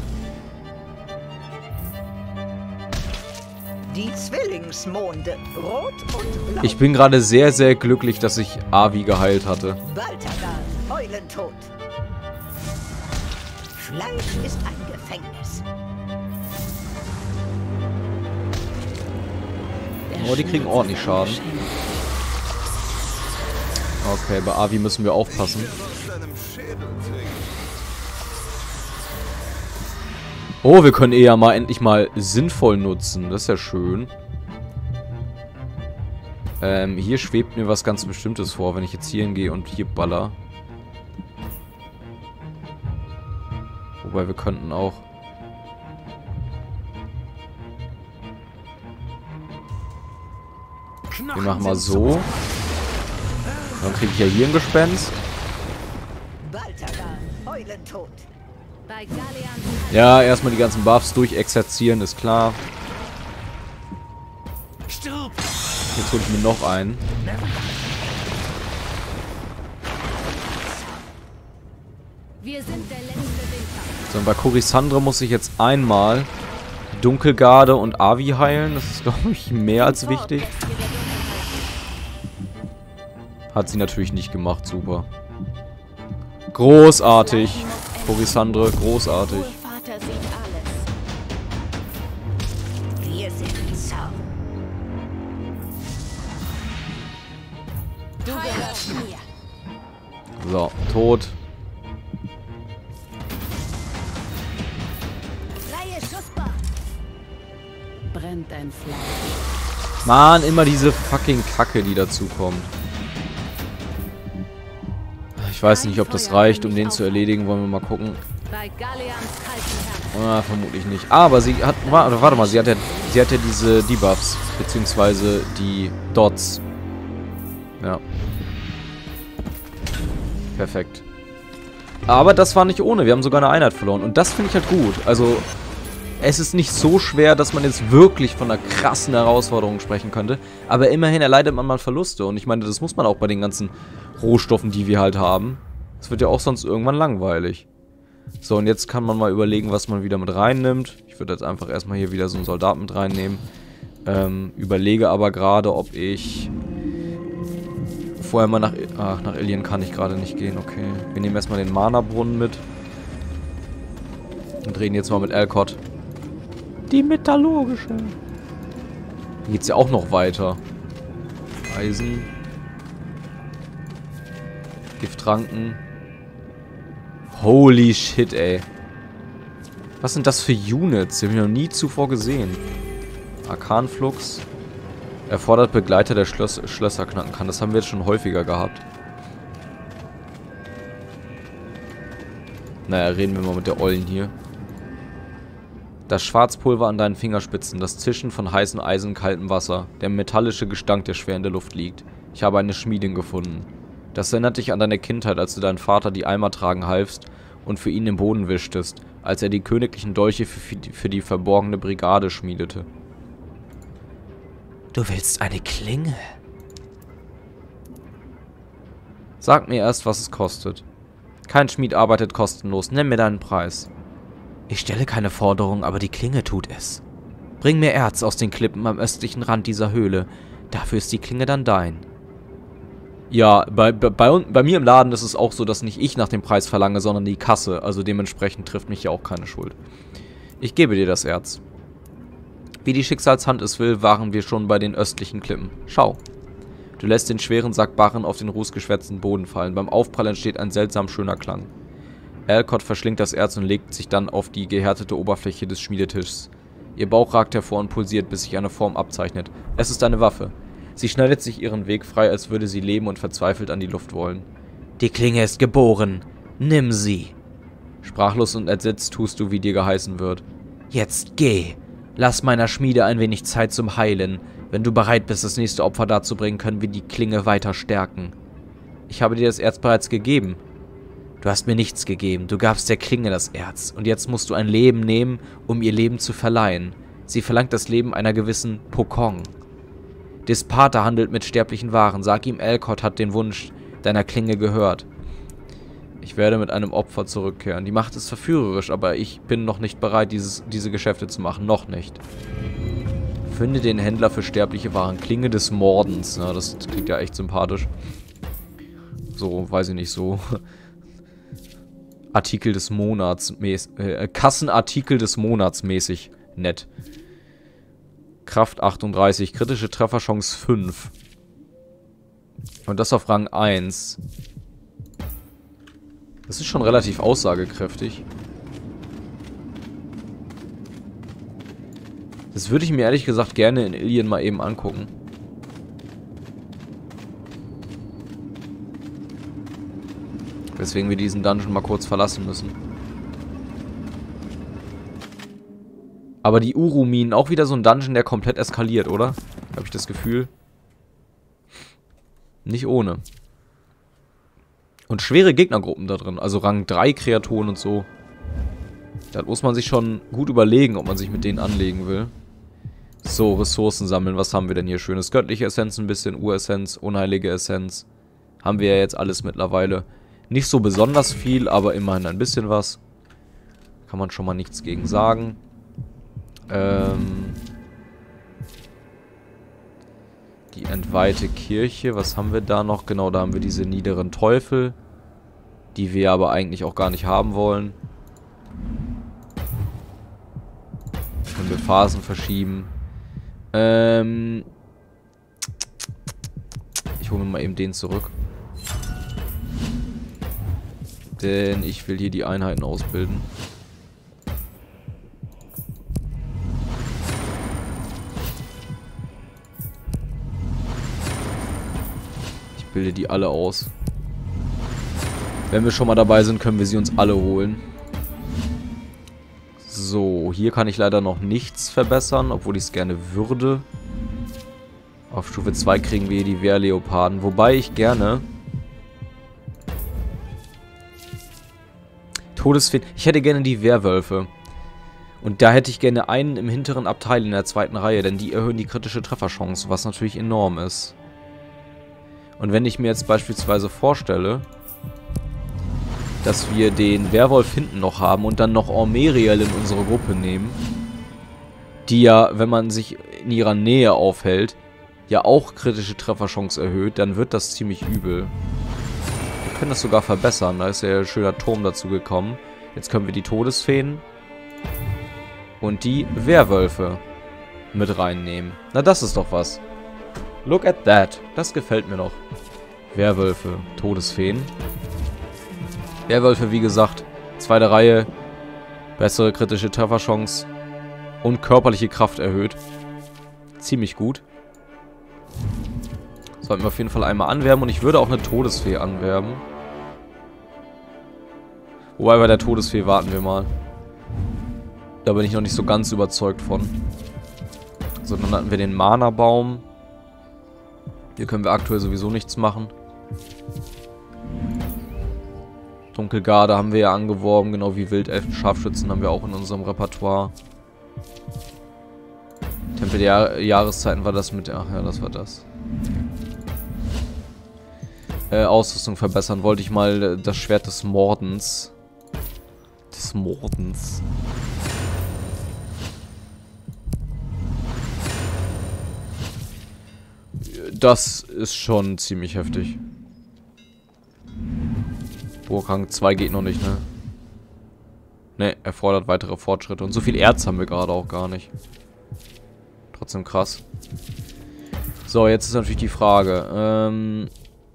Die Zwillingsmonde, rot und blau. Ich bin gerade sehr, sehr glücklich, dass ich Avi geheilt hatte. Baltagar, Eulentod. Fleisch ist ein Gefängnis. Oh, die kriegen ordentlich Schaden. Okay, bei Avi müssen wir aufpassen. Oh, wir können eher mal endlich mal sinnvoll nutzen. Das ist ja schön. Hier schwebt mir was ganz Bestimmtes vor, wenn ich jetzt hier hingehe und hier baller. Wobei wir könnten auch... Wir machen mal so. Dann kriege ich ja hier ein Gespenst. Baltagan, Eulentod. Bei Gallian Ja, erstmal die ganzen Buffs durchexerzieren, ist klar. Jetzt hole ich mir noch einen. Wir sind der letzte Winter. So, und bei Corysandra muss ich jetzt einmal die Dunkelgarde und Avi heilen. Das ist, glaube ich, mehr als wichtig. Hat sie natürlich nicht gemacht, super. Großartig. Corysandra, großartig. Vater sieht alles. Wir sind Zorn. Du gehörst mir. So, tot. Freie Schussbar. Brennt dein Fleisch. Mann, immer diese fucking Kacke, die dazu kommt. Ich weiß nicht, ob das reicht, um den zu erledigen. Wollen wir mal gucken. Bei Gallians kalten Herzen. Ah, vermutlich nicht. Aber sie hat... Warte mal, sie hat ja diese Debuffs. Beziehungsweise die Dots. Ja. Perfekt. Aber das war nicht ohne. Wir haben sogar eine Einheit verloren. Und das finde ich halt gut. Also, es ist nicht so schwer, dass man jetzt wirklich von einer krassen Herausforderung sprechen könnte. Aber immerhin erleidet man mal Verluste. Und ich meine, das muss man auch bei den ganzen Rohstoffen, die wir halt haben. Es wird ja auch sonst irgendwann langweilig. So, und jetzt kann man mal überlegen, was man wieder mit reinnimmt. Ich würde jetzt einfach erstmal hier wieder so einen Soldat mit reinnehmen. Überlege aber gerade, ob ich... Vorher mal nach... Ach, nach Illien kann ich gerade nicht gehen, okay. Wir nehmen erstmal den Mana-Brunnen mit. Und reden jetzt mal mit Elcott. Die metallurgische. Hier geht's ja auch noch weiter. Eisen. Giftranken. Holy shit, ey. Was sind das für Units? Die habe ich noch nie zuvor gesehen. Arkanflux. Erfordert Begleiter, der Schlösser knacken kann. Das haben wir jetzt schon häufiger gehabt. Naja, reden wir mal mit der Ollen hier. Das Schwarzpulver an deinen Fingerspitzen, das Zischen von heißem Eisen in kaltem Wasser, der metallische Gestank, der schwer in der Luft liegt. Ich habe eine Schmiedin gefunden. Das erinnert dich an deine Kindheit, als du deinen Vater die Eimer tragen halfst und für ihn den Boden wischtest, als er die königlichen Dolche für die verborgene Brigade schmiedete. Du willst eine Klinge? Sag mir erst, was es kostet. Kein Schmied arbeitet kostenlos. Nenn mir deinen Preis. Ich stelle keine Forderung, aber die Klinge tut es. Bring mir Erz aus den Klippen am östlichen Rand dieser Höhle. Dafür ist die Klinge dann dein. Ja, bei mir im Laden ist es auch so, dass nicht ich nach dem Preis verlange, sondern die Kasse. Also dementsprechend trifft mich ja auch keine Schuld. Ich gebe dir das Erz. Wie die Schicksalshand es will, waren wir schon bei den östlichen Klippen. Schau. Du lässt den schweren Sack Barren auf den rußgeschwärzten Boden fallen. Beim Aufprall entsteht ein seltsam schöner Klang. Elcott verschlingt das Erz und legt sich dann auf die gehärtete Oberfläche des Schmiedetischs. Ihr Bauch ragt hervor und pulsiert, bis sich eine Form abzeichnet. Es ist eine Waffe. Sie schneidet sich ihren Weg frei, als würde sie leben und verzweifelt an die Luft wollen. Die Klinge ist geboren. Nimm sie. Sprachlos und entsetzt tust du, wie dir geheißen wird. Jetzt geh. Lass meiner Schmiede ein wenig Zeit zum Heilen. Wenn du bereit bist, das nächste Opfer darzubringen, können wir die Klinge weiter stärken. Ich habe dir das Erz bereits gegeben. Du hast mir nichts gegeben. Du gabst der Klinge das Erz. Und jetzt musst du ein Leben nehmen, um ihr Leben zu verleihen. Sie verlangt das Leben einer gewissen Pokong. Despater handelt mit sterblichen Waren. Sag ihm, Elcott hat den Wunsch deiner Klinge gehört. Ich werde mit einem Opfer zurückkehren. Die Macht ist verführerisch, aber ich bin noch nicht bereit, diese Geschäfte zu machen. Noch nicht. Finde den Händler für sterbliche Waren. Klinge des Mordens. Ja, das klingt ja echt sympathisch. So, weiß ich nicht, so. Artikel des Monats. Kassenartikel des Monats mäßig. Nett. Kraft 38. Kritische Trefferchance 5. Und das auf Rang 1. Das ist schon relativ aussagekräftig. Das würde ich mir ehrlich gesagt gerne in Illien mal eben angucken. Weswegen wir diesen Dungeon mal kurz verlassen müssen. Aber die Uru-Minen, auch wieder so ein Dungeon, der komplett eskaliert, oder? Habe ich das Gefühl. Nicht ohne. Und schwere Gegnergruppen da drin. Also Rang 3 Kreaturen und so. Da muss man sich schon gut überlegen, ob man sich mit denen anlegen will. So, Ressourcen sammeln. Was haben wir denn hier? Schönes göttliche Essenz, ein bisschen Uressenz, unheilige Essenz. Haben wir ja jetzt alles mittlerweile. Nicht so besonders viel, aber immerhin ein bisschen was. Kann man schon mal nichts gegen sagen. Die entweihte Kirche. Was haben wir da noch? Genau, da haben wir diese niederen Teufel. Die wir aber eigentlich auch gar nicht haben wollen. Können wir Phasen verschieben. Ich hole mir mal eben den zurück. Denn ich will hier die Einheiten ausbilden. Ich bilde die alle aus. Wenn wir schon mal dabei sind, können wir sie uns alle holen. So, hier kann ich leider noch nichts verbessern, obwohl ich es gerne würde. Auf Stufe 2 kriegen wir hier die Wehrleoparden, wobei ich gerne... Todesfeen... Ich hätte gerne die Werwölfe. Und da hätte ich gerne einen im hinteren Abteil in der zweiten Reihe, denn die erhöhen die kritische Trefferchance, was natürlich enorm ist. Und wenn ich mir jetzt beispielsweise vorstelle, dass wir den Werwolf hinten noch haben und dann noch Ormeriel in unsere Gruppe nehmen, die ja, wenn man sich in ihrer Nähe aufhält, ja auch kritische Trefferchance erhöht, dann wird das ziemlich übel. Wir können das sogar verbessern, da ist ja ein schöner Turm dazu gekommen. Jetzt können wir die Todesfeen und die Werwölfe mit reinnehmen. Na, das ist doch was. Look at that. Das gefällt mir noch. Werwölfe, Todesfeen. Werwölfe, wie gesagt, zweite Reihe, bessere kritische Trefferchance und körperliche Kraft erhöht. Ziemlich gut. Sollten wir auf jeden Fall einmal anwerben und ich würde auch eine Todesfee anwerben. Wobei bei der Todesfee warten wir mal. Da bin ich noch nicht so ganz überzeugt von. So, dann hatten wir den Mana-Baum. Hier können wir aktuell sowieso nichts machen. Dunkelgarde haben wir ja angeworben, genau wie Wildelfen, Scharfschützen haben wir auch in unserem Repertoire. Tempel der Jahreszeiten war das mit... Ach ja, das war das. Ausrüstung verbessern. Wollte ich mal das Schwert des Mordens. Des Mordens. Das ist schon ziemlich heftig. Burgrang 2 geht noch nicht, ne? Ne, erfordert weitere Fortschritte. Und so viel Erz haben wir gerade auch gar nicht. Trotzdem krass. So, jetzt ist natürlich die Frage.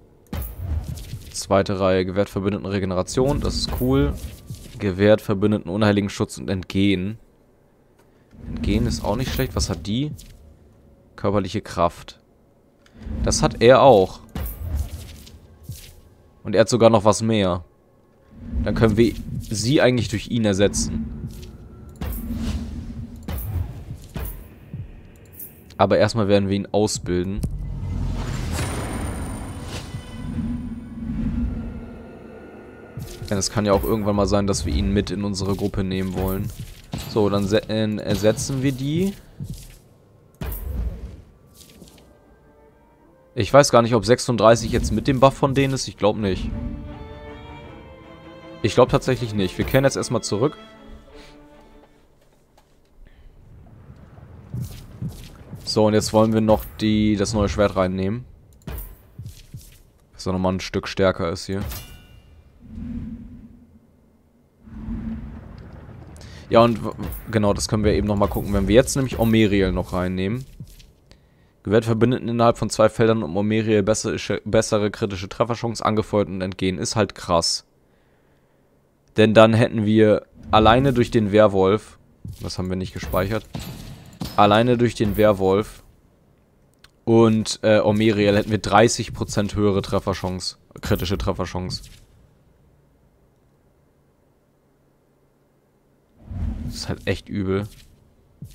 Zweite Reihe, gewährt Verbündeten Regeneration, das ist cool. Gewährt Verbündeten unheiligen Schutz und Entgehen. Entgehen ist auch nicht schlecht. Was hat die? Körperliche Kraft. Das hat er auch. Und er hat sogar noch was mehr. Dann können wir sie eigentlich durch ihn ersetzen. Aber erstmal werden wir ihn ausbilden. Denn es kann ja auch irgendwann mal sein, dass wir ihn mit in unsere Gruppe nehmen wollen. So, dann ersetzen wir die. Ich weiß gar nicht, ob 36 jetzt mit dem Buff von denen ist. Ich glaube nicht. Ich glaube tatsächlich nicht. Wir kehren jetzt erstmal zurück. So, und jetzt wollen wir noch das neue Schwert reinnehmen. Das auch nochmal ein Stück stärker ist hier. Ja, und genau, das können wir eben nochmal gucken. Wenn wir jetzt nämlich Ormeriel noch reinnehmen. Gewährt Verbündeten innerhalb von 2 Feldern um Ormeriel bessere kritische Trefferchance, angefeuert und entgehen. Ist halt krass. Denn dann hätten wir alleine durch den Werwolf, das haben wir nicht gespeichert, alleine durch den Werwolf und Ormeriel hätten wir 30% höhere Trefferchance, kritische Trefferchance. Das ist halt echt übel.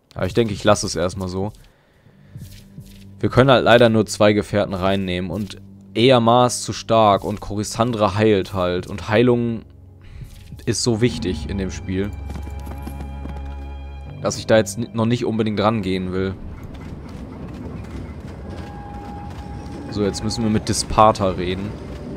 Aber ich denke, ich lasse es erstmal so. Wir können halt leider nur 2 Gefährten reinnehmen. Und Eamar ist zu stark und Corysandra heilt halt. Und Heilung ist so wichtig in dem Spiel, dass ich da jetzt noch nicht unbedingt rangehen will. So, jetzt müssen wir mit Disparta reden.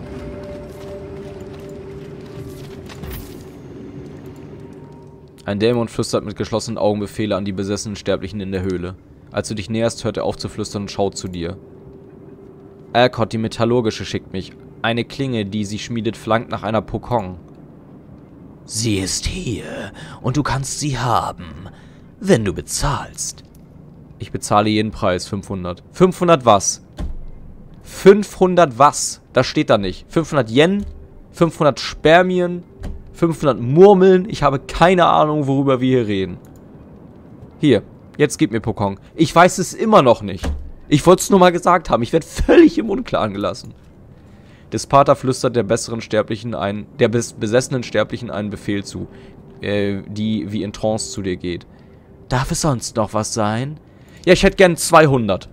Ein Dämon flüstert mit geschlossenen Augen Befehle an die besessenen Sterblichen in der Höhle. Als du dich näherst, hört er auf zu flüstern und schaut zu dir. Alcott, die Metallurgische, schickt mich. Eine Klinge, die sie schmiedet, flankt nach einer Pokong. Sie ist hier und du kannst sie haben, wenn du bezahlst. Ich bezahle jeden Preis, 500. 500 was? 500 was? Das steht da nicht. 500 Yen, 500 Spermien, 500 Murmeln. Ich habe keine Ahnung, worüber wir hier reden. Hier, jetzt gib mir Pokong. Ich weiß es immer noch nicht. Ich wollte es nur mal gesagt haben. Ich werde völlig im Unklaren gelassen. Disparta flüstert der besessenen Sterblichen einen Befehl zu, die wie in Trance zu dir geht. Darf es sonst noch was sein? Ja, ich hätte gern 200.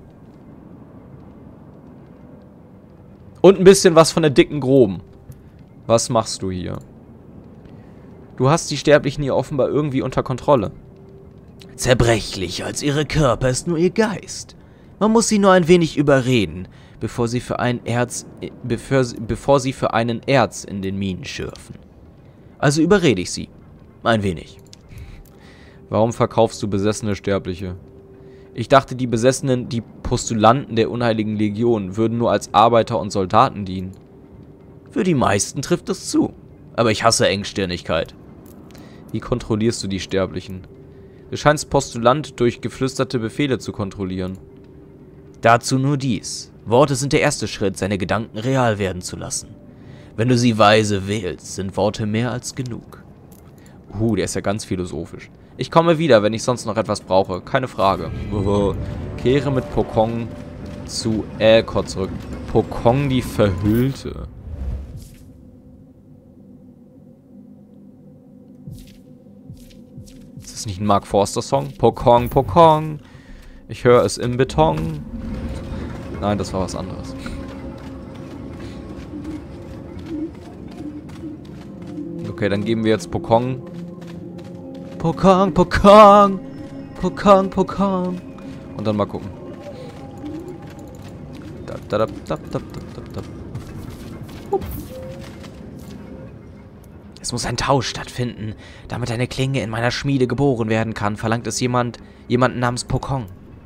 Und ein bisschen was von der dicken Groben. Was machst du hier? Du hast die Sterblichen hier offenbar irgendwie unter Kontrolle. Zerbrechlich als ihre Körper ist nur ihr Geist. Man muss sie nur ein wenig überreden, bevor sie für einen Erz in den Minen schürfen. Also überrede ich sie. Ein wenig. Warum verkaufst du besessene Sterbliche? Ich dachte, die Besessenen, die Postulanten der Unheiligen Legion, würden nur als Arbeiter und Soldaten dienen. Für die meisten trifft es zu. Aber ich hasse Engstirnigkeit. Wie kontrollierst du die Sterblichen? Du scheinst Postulant durch geflüsterte Befehle zu kontrollieren. Dazu nur dies. Worte sind der erste Schritt, seine Gedanken real werden zu lassen. Wenn du sie weise wählst, sind Worte mehr als genug. Der ist ja ganz philosophisch. Ich komme wieder, wenn ich sonst noch etwas brauche. Keine Frage. Kehre mit Pokong zu Alcott zurück. Pokong die Verhüllte. Ist das nicht ein Mark Forster Song? Pokong, Pokong. Ich höre es im Beton. Nein, das war was anderes. Okay, dann geben wir jetzt Pokong. Pokong, Pokong. Pokong, Pokong. Und dann mal gucken. Es muss ein Tausch stattfinden, damit eine Klinge in meiner Schmiede geboren werden kann, verlangt es jemanden namens Pokong.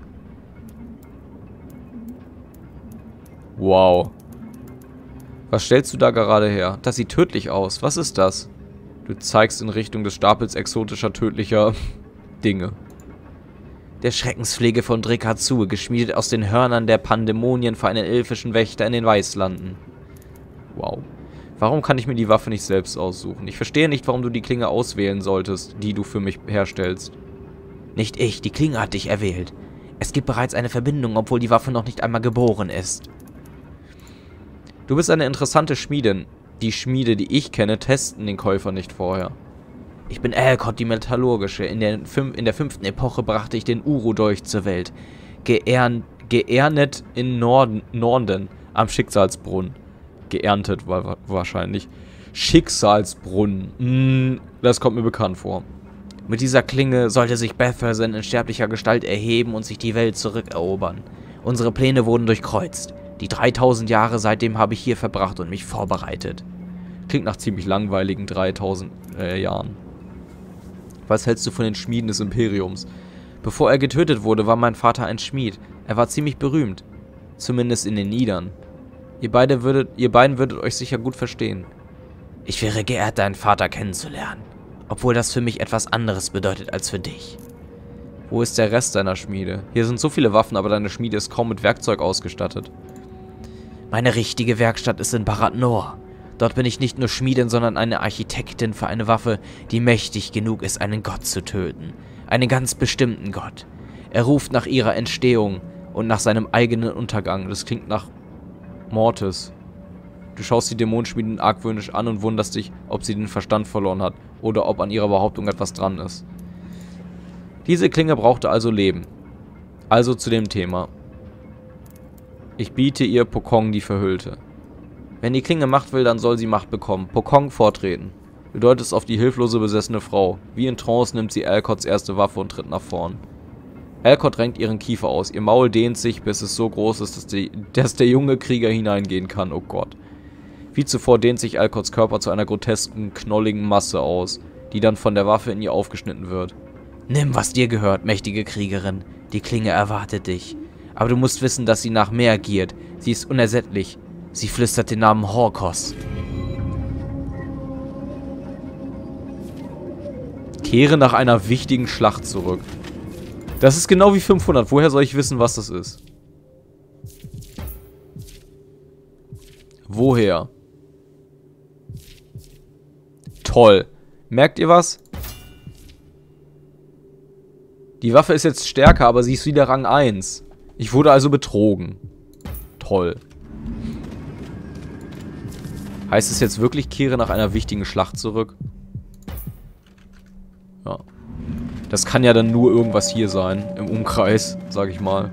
Wow. Was stellst du da gerade her? Das sieht tödlich aus. Was ist das? Du zeigst in Richtung des Stapels exotischer, tödlicher Dinge. Der Schreckenspflege von Drikazue, geschmiedet aus den Hörnern der Pandemonien für einen elfischen Wächter in den Weißlanden. Wow. Warum kann ich mir die Waffe nicht selbst aussuchen? Ich verstehe nicht, warum du die Klinge auswählen solltest, die du für mich herstellst. Nicht ich, die Klinge hat dich erwählt. Es gibt bereits eine Verbindung, obwohl die Waffe noch nicht einmal geboren ist. Du bist eine interessante Schmiedin. Die Schmiede, die ich kenne, testen den Käufer nicht vorher. Ich bin Alcott, die Metallurgische. In der 5. Epoche brachte ich den Uru-Dolch zur Welt. Geerntet in Norden, am Schicksalsbrunnen. Geerntet war wahrscheinlich. Schicksalsbrunnen. Das kommt mir bekannt vor. Mit dieser Klinge sollte sich Bethersen in sterblicher Gestalt erheben und sich die Welt zurückerobern. Unsere Pläne wurden durchkreuzt. Die 3000 Jahre seitdem habe ich hier verbracht und mich vorbereitet. Klingt nach ziemlich langweiligen 3000 Jahren. Was hältst du von den Schmieden des Imperiums? Bevor er getötet wurde, war mein Vater ein Schmied. Er war ziemlich berühmt. Zumindest in den Niedern. Ihr beiden würdet euch sicher gut verstehen. Ich wäre geehrt, deinen Vater kennenzulernen. Obwohl das für mich etwas anderes bedeutet als für dich. Wo ist der Rest deiner Schmiede? Hier sind so viele Waffen, aber deine Schmiede ist kaum mit Werkzeug ausgestattet. Meine richtige Werkstatt ist in Barad Nor. Dort bin ich nicht nur Schmiedin, sondern eine Architektin für eine Waffe, die mächtig genug ist, einen Gott zu töten. Einen ganz bestimmten Gott. Er ruft nach ihrer Entstehung und nach seinem eigenen Untergang. Das klingt nach Mortis. Du schaust die Dämonenschmiedin argwöhnisch an und wunderst dich, ob sie den Verstand verloren hat oder ob an ihrer Behauptung etwas dran ist. Diese Klinge brauchte also Leben. Also zu dem Thema. Ich biete ihr Pokong die Verhüllte. Wenn die Klinge Macht will, dann soll sie Macht bekommen. Pokong vortreten. Du deutest auf die hilflose, besessene Frau. Wie in Trance nimmt sie Alcots erste Waffe und tritt nach vorn. Alcott renkt ihren Kiefer aus. Ihr Maul dehnt sich, bis es so groß ist, dass der junge Krieger hineingehen kann. Oh Gott. Wie zuvor dehnt sich Alcotts Körper zu einer grotesken, knolligen Masse aus, die dann von der Waffe in ihr aufgeschnitten wird. Nimm, was dir gehört, mächtige Kriegerin. Die Klinge erwartet dich. Aber du musst wissen, dass sie nach mehr giert. Sie ist unersättlich. Sie flüstert den Namen Horkos. Kehre nach einer wichtigen Schlacht zurück. Das ist genau wie 500. Woher soll ich wissen, was das ist? Woher? Toll. Merkt ihr was? Die Waffe ist jetzt stärker, aber sie ist wieder Rang 1. Ich wurde also betrogen. Toll. Heißt es jetzt wirklich, kehre nach einer wichtigen Schlacht zurück? Ja. Das kann ja dann nur irgendwas hier sein. Im Umkreis, sag ich mal.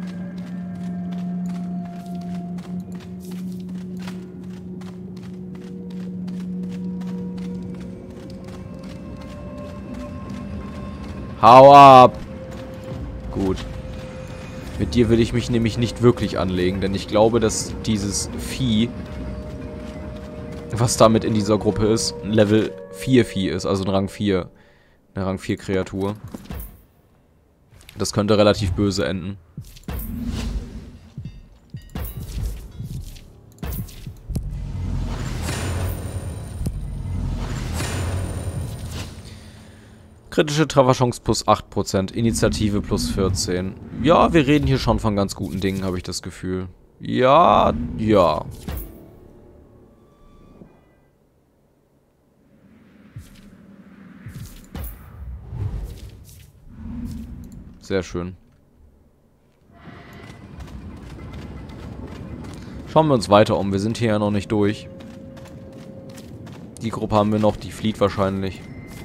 Hau ab! Gut. Mit dir will ich mich nämlich nicht wirklich anlegen, denn ich glaube, dass dieses Vieh, was damit in dieser Gruppe ist, ein Level 4 Vieh ist, also ein Rang 4. Eine Rang 4 Kreatur. Das könnte relativ böse enden. Kritische Trefferchance plus 8%, Initiative plus 14. Ja, wir reden hier schon von ganz guten Dingen, habe ich das Gefühl. Ja, ja. Sehr schön. Schauen wir uns weiter um. Wir sind hier ja noch nicht durch. Die Gruppe haben wir noch, die flieht wahrscheinlich.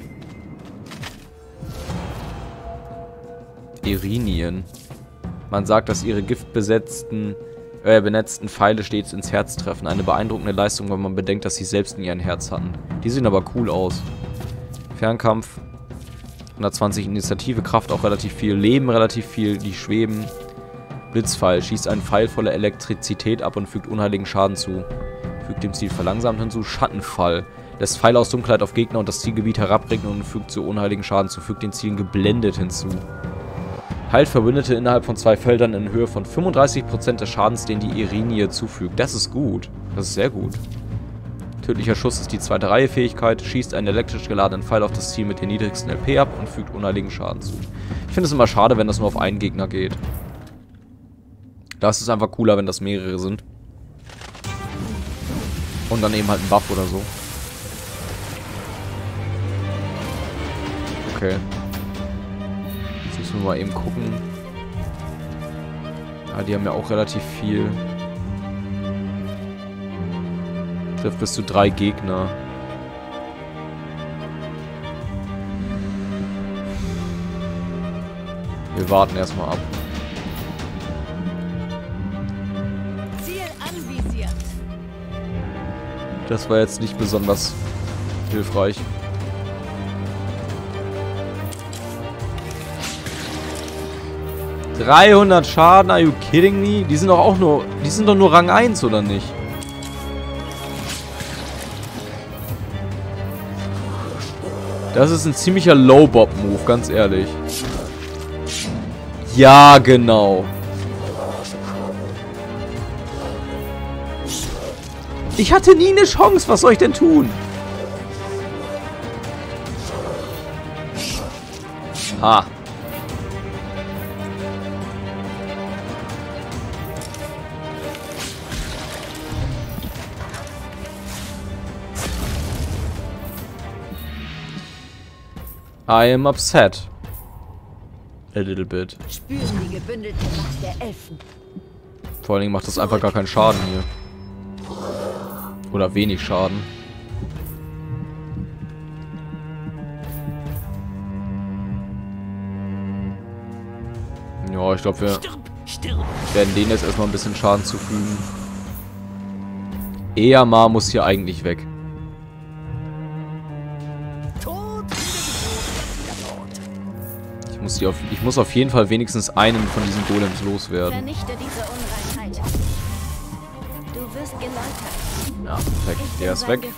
Erinien. Man sagt, dass ihre giftbenetzten Pfeile stets ins Herz treffen. Eine beeindruckende Leistung, wenn man bedenkt, dass sie selbst nie ein Herz hatten. Die sehen aber cool aus. Fernkampf. 120 Initiative, Kraft auch relativ viel, Leben relativ viel, die schweben. Blitzpfeil, schießt einen Pfeil voller Elektrizität ab und fügt unheiligen Schaden zu. Fügt dem Ziel verlangsamt hinzu. Schattenfall, lässt Pfeile aus Dunkelheit auf Gegner und das Zielgebiet herabregnen und fügt so unheiligen Schaden zu. Fügt den Zielen geblendet hinzu. Heilt Verbündete innerhalb von 2 Feldern in Höhe von 35% des Schadens, den die Erinnie zufügt. Das ist gut. Das ist sehr gut. Tödlicher Schuss ist die zweite Reihe Fähigkeit, schießt einen elektrisch geladenen Pfeil auf das Ziel mit der niedrigsten LP ab und fügt unheiligen Schaden zu. Ich finde es immer schade, wenn das nur auf einen Gegner geht. Da ist es einfach cooler, wenn das mehrere sind. Und dann eben halt ein Buff oder so. Okay. Jetzt müssen wir mal eben gucken. Ja, die haben ja auch relativ viel. Trifft bis zu 3 Gegner. Wir warten erstmal ab. Ziel anvisiert. Das war jetzt nicht besonders hilfreich. $300 Schaden, are you kidding me? Die sind doch auch nur. Die sind doch nur Rang 1, oder nicht? Das ist ein ziemlicher Low-Bob-Move, ganz ehrlich. Ja, genau. Ich hatte nie eine Chance, was soll ich denn tun? Ha. I am upset. A little bit. Spüren die gebündelte Macht der Elfen. Vor allen Dingen macht das einfach gar keinen Schaden hier. Oder wenig Schaden. ich glaube, wir werden denen jetzt erstmal ein bisschen Schaden zufügen. Eamar muss hier eigentlich weg. Ich muss auf jeden Fall wenigstens einen von diesen Golems loswerden. Vernichte diese Unreinheit. Du wirst geläutert. Ja, perfekt. Der ist weg.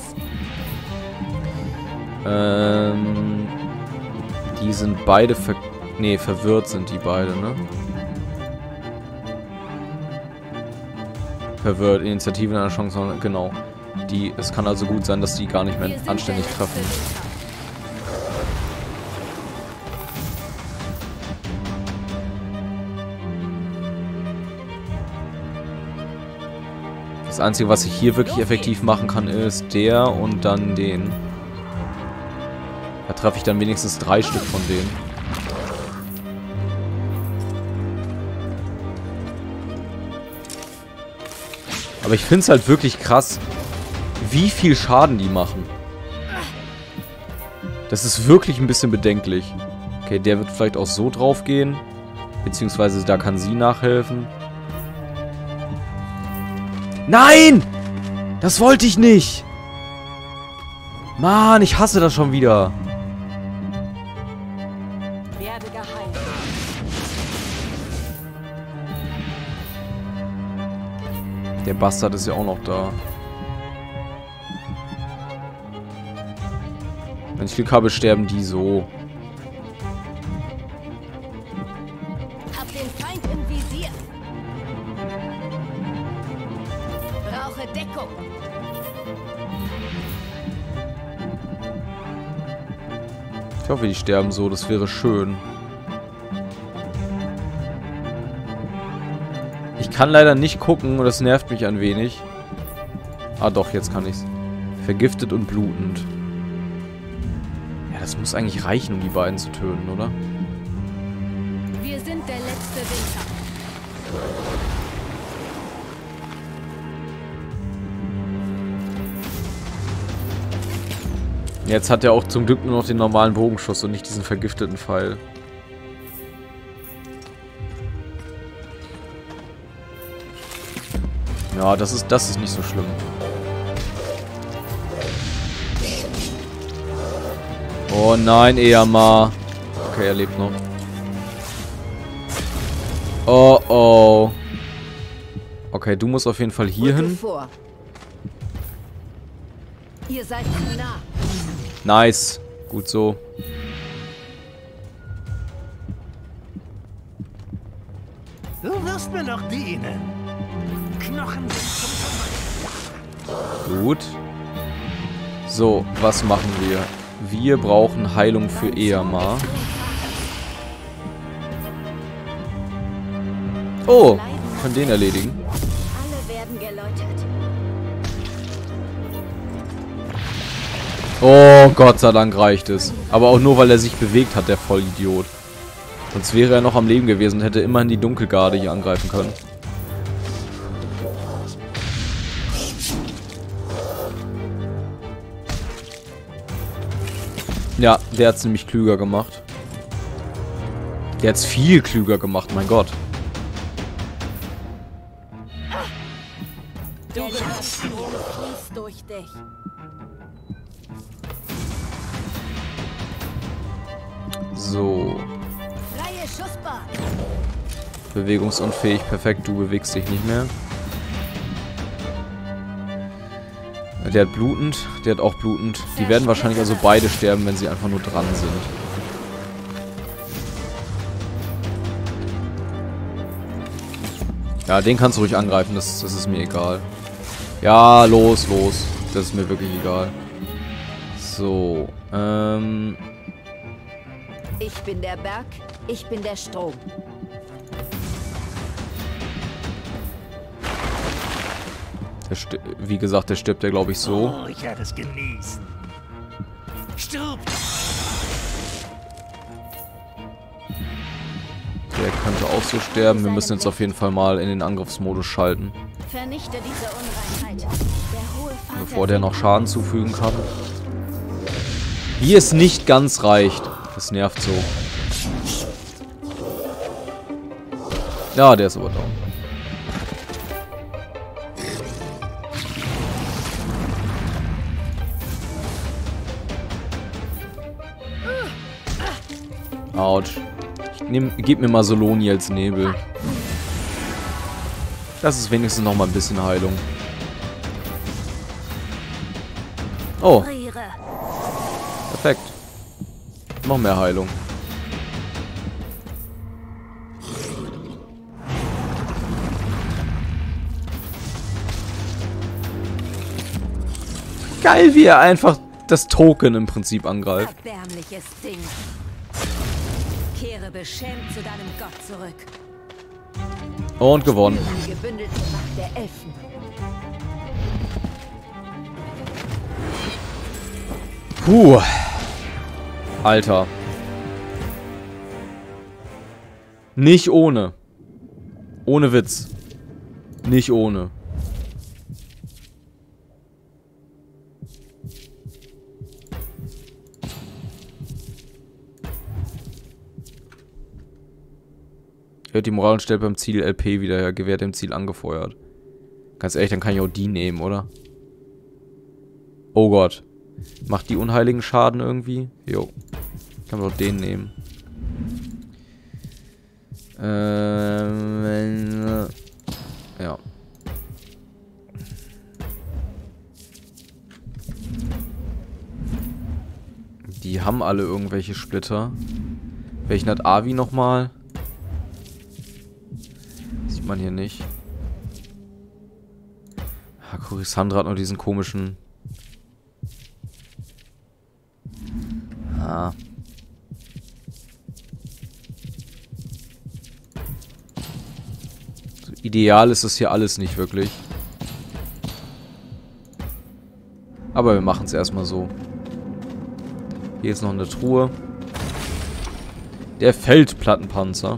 Die sind beide verwirrt sind die beide, ne? Verwirrt, Initiative in einer Chance, genau. Es kann also gut sein, dass die gar nicht mehr anständig treffen. Das Einzige, was ich hier wirklich effektiv machen kann, ist der und dann den. Da treffe ich dann wenigstens 3 Stück von denen. Aber ich finde es halt wirklich krass, wie viel Schaden die machen. Das ist wirklich ein bisschen bedenklich. Okay, der wird vielleicht auch so drauf gehen. Beziehungsweise da kann sie nachhelfen. Nein! Das wollte ich nicht! Mann, ich hasse das schon wieder. Werde geheilt. Der Bastard ist ja auch noch da. Wenn ich Glück habe, sterben die so. Hab den Feind im Visier. Brauche Deckung. Ich hoffe, die sterben so. Das wäre schön. Ich kann leider nicht gucken und das nervt mich ein wenig. Ah doch, jetzt kann ich's. Vergiftet und blutend. Ja, das muss eigentlich reichen, um die beiden zu töten, oder? Wir sind der letzte Winter. Jetzt hat er auch zum Glück nur noch den normalen Bogenschuss und nicht diesen vergifteten Pfeil. Ja, das ist nicht so schlimm. Oh nein, Eamar. Okay, er lebt noch. Oh oh. Okay, du musst auf jeden Fall hier hin. Vor. Ihr seid zu nah. Nice. Gut so. Du wirst mir noch dienen. Knochen sind zum Gut. So, was machen wir? Wir brauchen Heilung für Eamar. Oh, können den erledigen. Alle werden geläutert. Oh, Gott sei Dank reicht es. Aber auch nur, weil er sich bewegt hat, der Vollidiot. Sonst wäre er noch am Leben gewesen und hätte immerhin die Dunkelgarde hier angreifen können. Ja, der hat es nämlich klüger gemacht. Der hat es viel klüger gemacht, mein Gott. Der Strom fließt durch dich. So. Freie Schussbahn. Bewegungsunfähig, perfekt, du bewegst dich nicht mehr. Der hat blutend, der hat auch blutend. Die werden wahrscheinlich also beide sterben, wenn sie einfach nur dran sind. Ja, den kannst du ruhig angreifen, das ist mir egal. Ja, los, los. Das ist mir wirklich egal. So, Ich bin der Berg, ich bin der Strom. Wie gesagt, der stirbt ja, glaube ich, so. Oh, ich werde es genießen. Stirb! Der könnte auch so sterben. Wir müssen jetzt auf jeden Fall mal in den Angriffsmodus schalten. Vernichte diese Unreinheit. Der hohe Vater Bevor der noch Schaden zufügen kann. Wie es nicht ganz reicht. Das nervt so. Ja, der ist aber down. Autsch. Gib mir mal Soloni als Nebel. Das ist wenigstens noch mal ein bisschen Heilung. Oh. Perfekt. Noch mehr Heilung. Geil, wie er einfach das Token im Prinzip angreift. Erbärmliches Ding. Kehre beschämt zu deinem Gott zurück. Und gewonnen. Die gebündelte Macht der Elfen. Puh. Alter. Nicht ohne. Ohne Witz. Nicht ohne. Hört die Moral und stellt beim Ziel LP wieder her. Gewährt dem Ziel angefeuert. Ganz ehrlich, dann kann ich auch die nehmen, oder? Oh Gott. Macht die unheiligen Schaden irgendwie? Jo. Kann man doch den nehmen. Ja. Die haben alle irgendwelche Splitter. Welchen hat Avi nochmal? Sieht man hier nicht. Coruscant hat noch diesen komischen... Ah. So ideal ist das hier alles nicht wirklich. Aber wir machen es erstmal so. Hier ist noch eine Truhe. Der Feldplattenpanzer.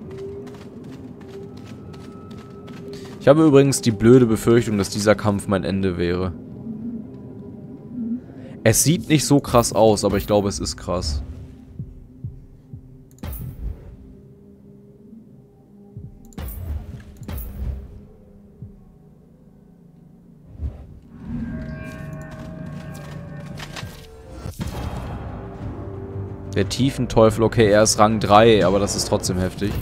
Ich habe übrigens die blöde Befürchtung, dass dieser Kampf mein Ende wäre. Es sieht nicht so krass aus, aber ich glaube, es ist krass. Der Tiefenteufel, okay, er ist Rang 3, aber das ist trotzdem heftig.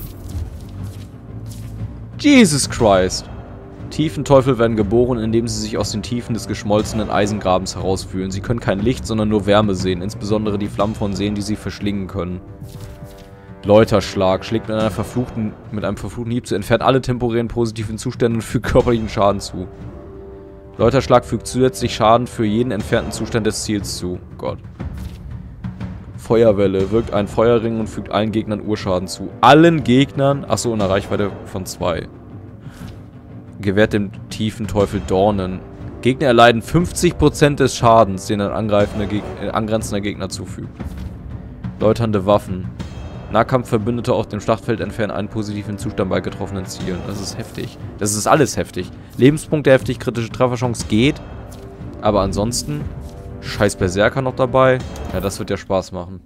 Jesus Christ! Tiefenteufel werden geboren, indem sie sich aus den Tiefen des geschmolzenen Eisengrabens herausfühlen. Sie können kein Licht, sondern nur Wärme sehen, insbesondere die Flammen von Seen, die sie verschlingen können. Läuterschlag schlägt mit einem verfluchten Hieb zu, entfernt alle temporären positiven Zustände und fügt körperlichen Schaden zu. Läuterschlag fügt zusätzlich Schaden für jeden entfernten Zustand des Ziels zu. Gott. Feuerwelle wirkt einen Feuerring und fügt allen Gegnern Urschaden zu. Allen Gegnern? Achso, in einer Reichweite von 2. Gewährt dem Tiefenteufel Dornen. Gegner erleiden 50% des Schadens, den ein angrenzender Gegner zufügt. Läuternde Waffen. Nahkampfverbündete auf dem Schlachtfeld entfernen einen positiven Zustand bei getroffenen Zielen. Das ist heftig. Das ist alles heftig. Lebenspunkte heftig, kritische Trefferchance geht. Aber ansonsten, scheiß Berserker noch dabei. Ja, das wird ja Spaß machen.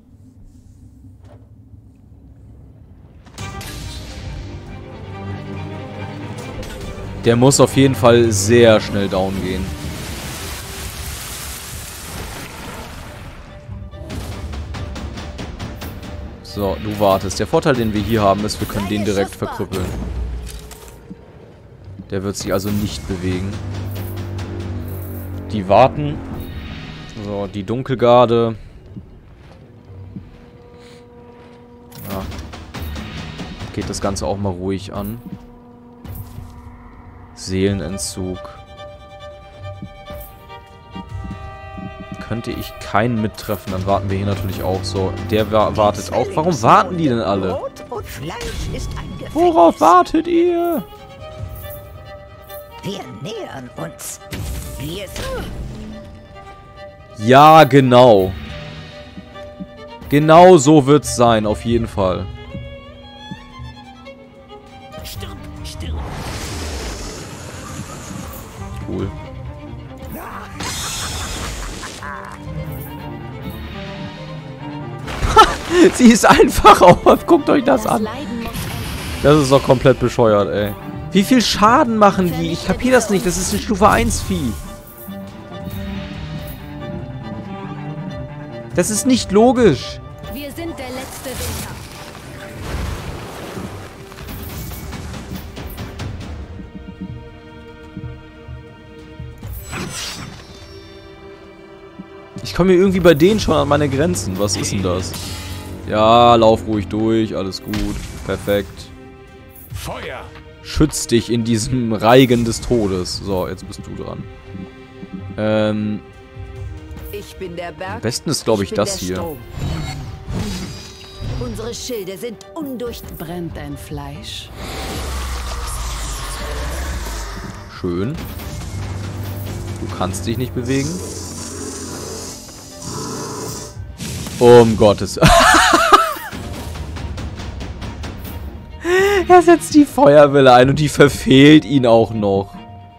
Der muss auf jeden Fall sehr schnell down gehen. So, du wartest. Der Vorteil, den wir hier haben, ist, wir können den direkt verkrüppeln. Der wird sich also nicht bewegen. Die warten. So, die Dunkelgarde. Ja. Geht das Ganze auch mal ruhig an. Seelenentzug. Könnte ich keinen mittreffen, dann warten wir hier natürlich auch so. Der wartet auch. Warum warten die denn alle? Worauf wartet ihr? Wir nähern uns. Ja, genau. Genau so wird's sein, auf jeden Fall. Cool. Sie ist einfach auf. Guckt euch das an. Das ist doch komplett bescheuert, ey. Wie viel Schaden machen die? Ich kapier das nicht. Das ist ein Stufe 1 Vieh. Das ist nicht logisch. Wir sind der letzte Winter. Ich komme hier irgendwie bei denen schon an meine Grenzen. Was ist denn das? Ja, lauf ruhig durch. Alles gut. Perfekt. Feuer! Schütz dich in diesem Reigen des Todes. So, jetzt bist du dran. Ich bin der Berg. Am besten ist, glaube ich, bin das der hier. Strom. Unsere Schilde sind Brennt dein Fleisch? Schön. Du kannst dich nicht bewegen. Um Gottes... Er setzt die Feuerwelle ein und die verfehlt ihn auch noch.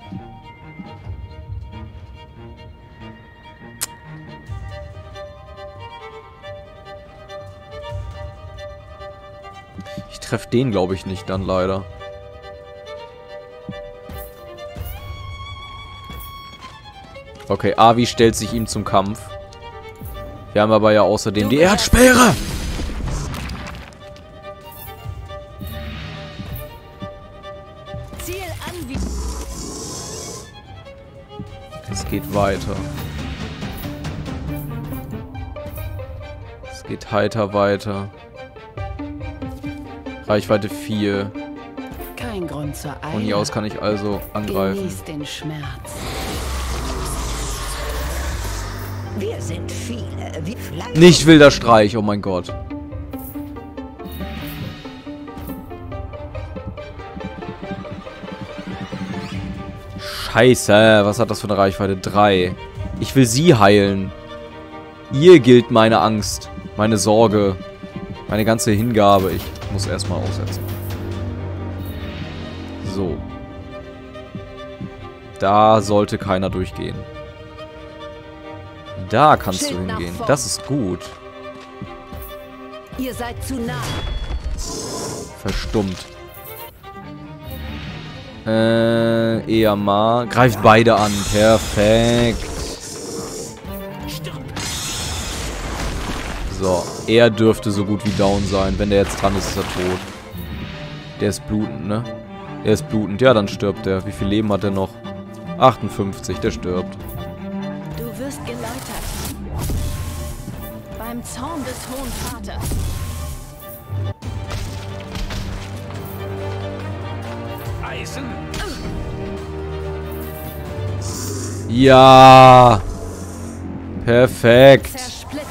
Ich treffe den, glaube ich, nicht dann leider. Okay, Avi stellt sich ihm zum Kampf. Wir haben aber ja außerdem die Erdsperre. Ziel an wie. Es geht weiter. Es geht heiter weiter. Reichweite 4. Kein Grund zur Eile. Von hier aus kann ich also angreifen. Genieß den Schmerz. Wir sind viele, wie Fleisch. Nicht wilder Streich, oh mein Gott. Scheiße, was hat das für eine Reichweite? 3. Ich will sie heilen. Ihr gilt meine Angst, meine Sorge, meine ganze Hingabe. Ich muss erstmal aussetzen. So. Da sollte keiner durchgehen. Da kannst du hingehen. Das ist gut. Ihr seid zu nah. Verstummt. Eamar. Greift beide an. Perfekt. So. Er dürfte so gut wie down sein. Wenn der jetzt dran ist, ist er tot. Der ist blutend, ne? Er ist blutend. Ja, dann stirbt er. Wie viel Leben hat er noch? 58. Der stirbt. Du wirst geläutert. Beim Zorn des Hohen Vaters. Eisen! Ja. Perfekt. Zersplittere.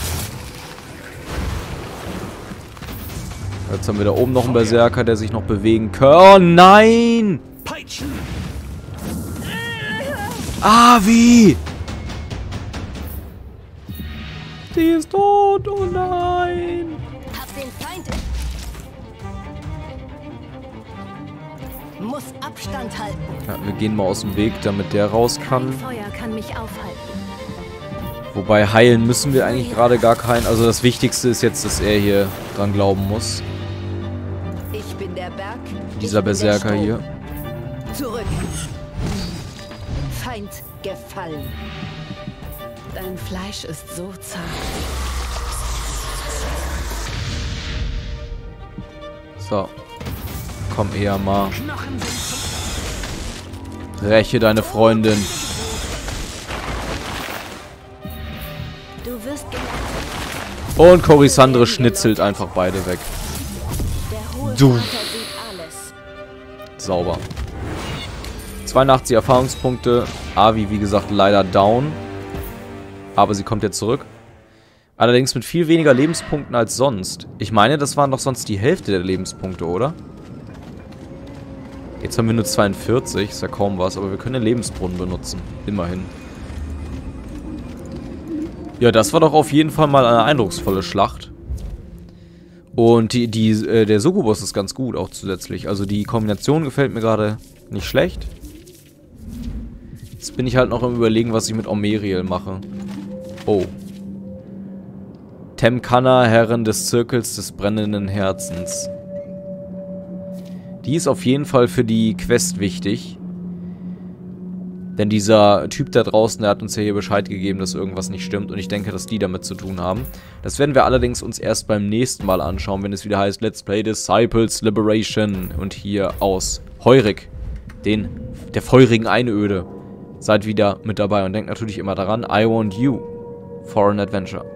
Jetzt haben wir da oben noch einen Berserker, der sich noch bewegen kann. Oh nein! Peitschen! Avi! Die ist tot, oh nein! Hab den Feind. Muss Abstand halten. Ja, wir gehen mal aus dem Weg, damit der raus kann. Feuer kann mich aufhalten. Wobei heilen müssen wir eigentlich gerade gar keinen. Also das Wichtigste ist jetzt, dass er hier dran glauben muss. Ich bin der Berg. Dieser ich bin der Berserker Strom. hier. Zurück. Feind gefallen. Dein Fleisch ist so zart. So. Komm eher mal. Knochen sind zum Räche deine Freundin. Du wirst geläutert. Und Corysandre schnitzelt einfach beide weg. Der hohe Du. Vater sieht alles. Sauber. 82 Erfahrungspunkte. Avi, wie gesagt, leider down. Aber sie kommt jetzt zurück. Allerdings mit viel weniger Lebenspunkten als sonst. Ich meine, das waren doch sonst die Hälfte der Lebenspunkte, oder? Jetzt haben wir nur 42. Ist ja kaum was, aber wir können den Lebensbrunnen benutzen. Immerhin. Ja, das war doch auf jeden Fall mal eine eindrucksvolle Schlacht. Und der Succubus ist ganz gut, auch zusätzlich. Also die Kombination gefällt mir gerade nicht schlecht. Jetzt bin ich halt noch im Überlegen, was ich mit Omeriel mache. Oh. Temkanna, Herrin des Zirkels des brennenden Herzens. Die ist auf jeden Fall für die Quest wichtig. Denn dieser Typ da draußen, der hat uns ja hier Bescheid gegeben, dass irgendwas nicht stimmt. Und ich denke, dass die damit zu tun haben. Das werden wir allerdings uns erst beim nächsten Mal anschauen, wenn es wieder heißt Let's Play Disciples Liberation. Und hier aus Heurig, der feurigen Einöde. Seid wieder mit dabei und denkt natürlich immer daran, I want you for an adventure.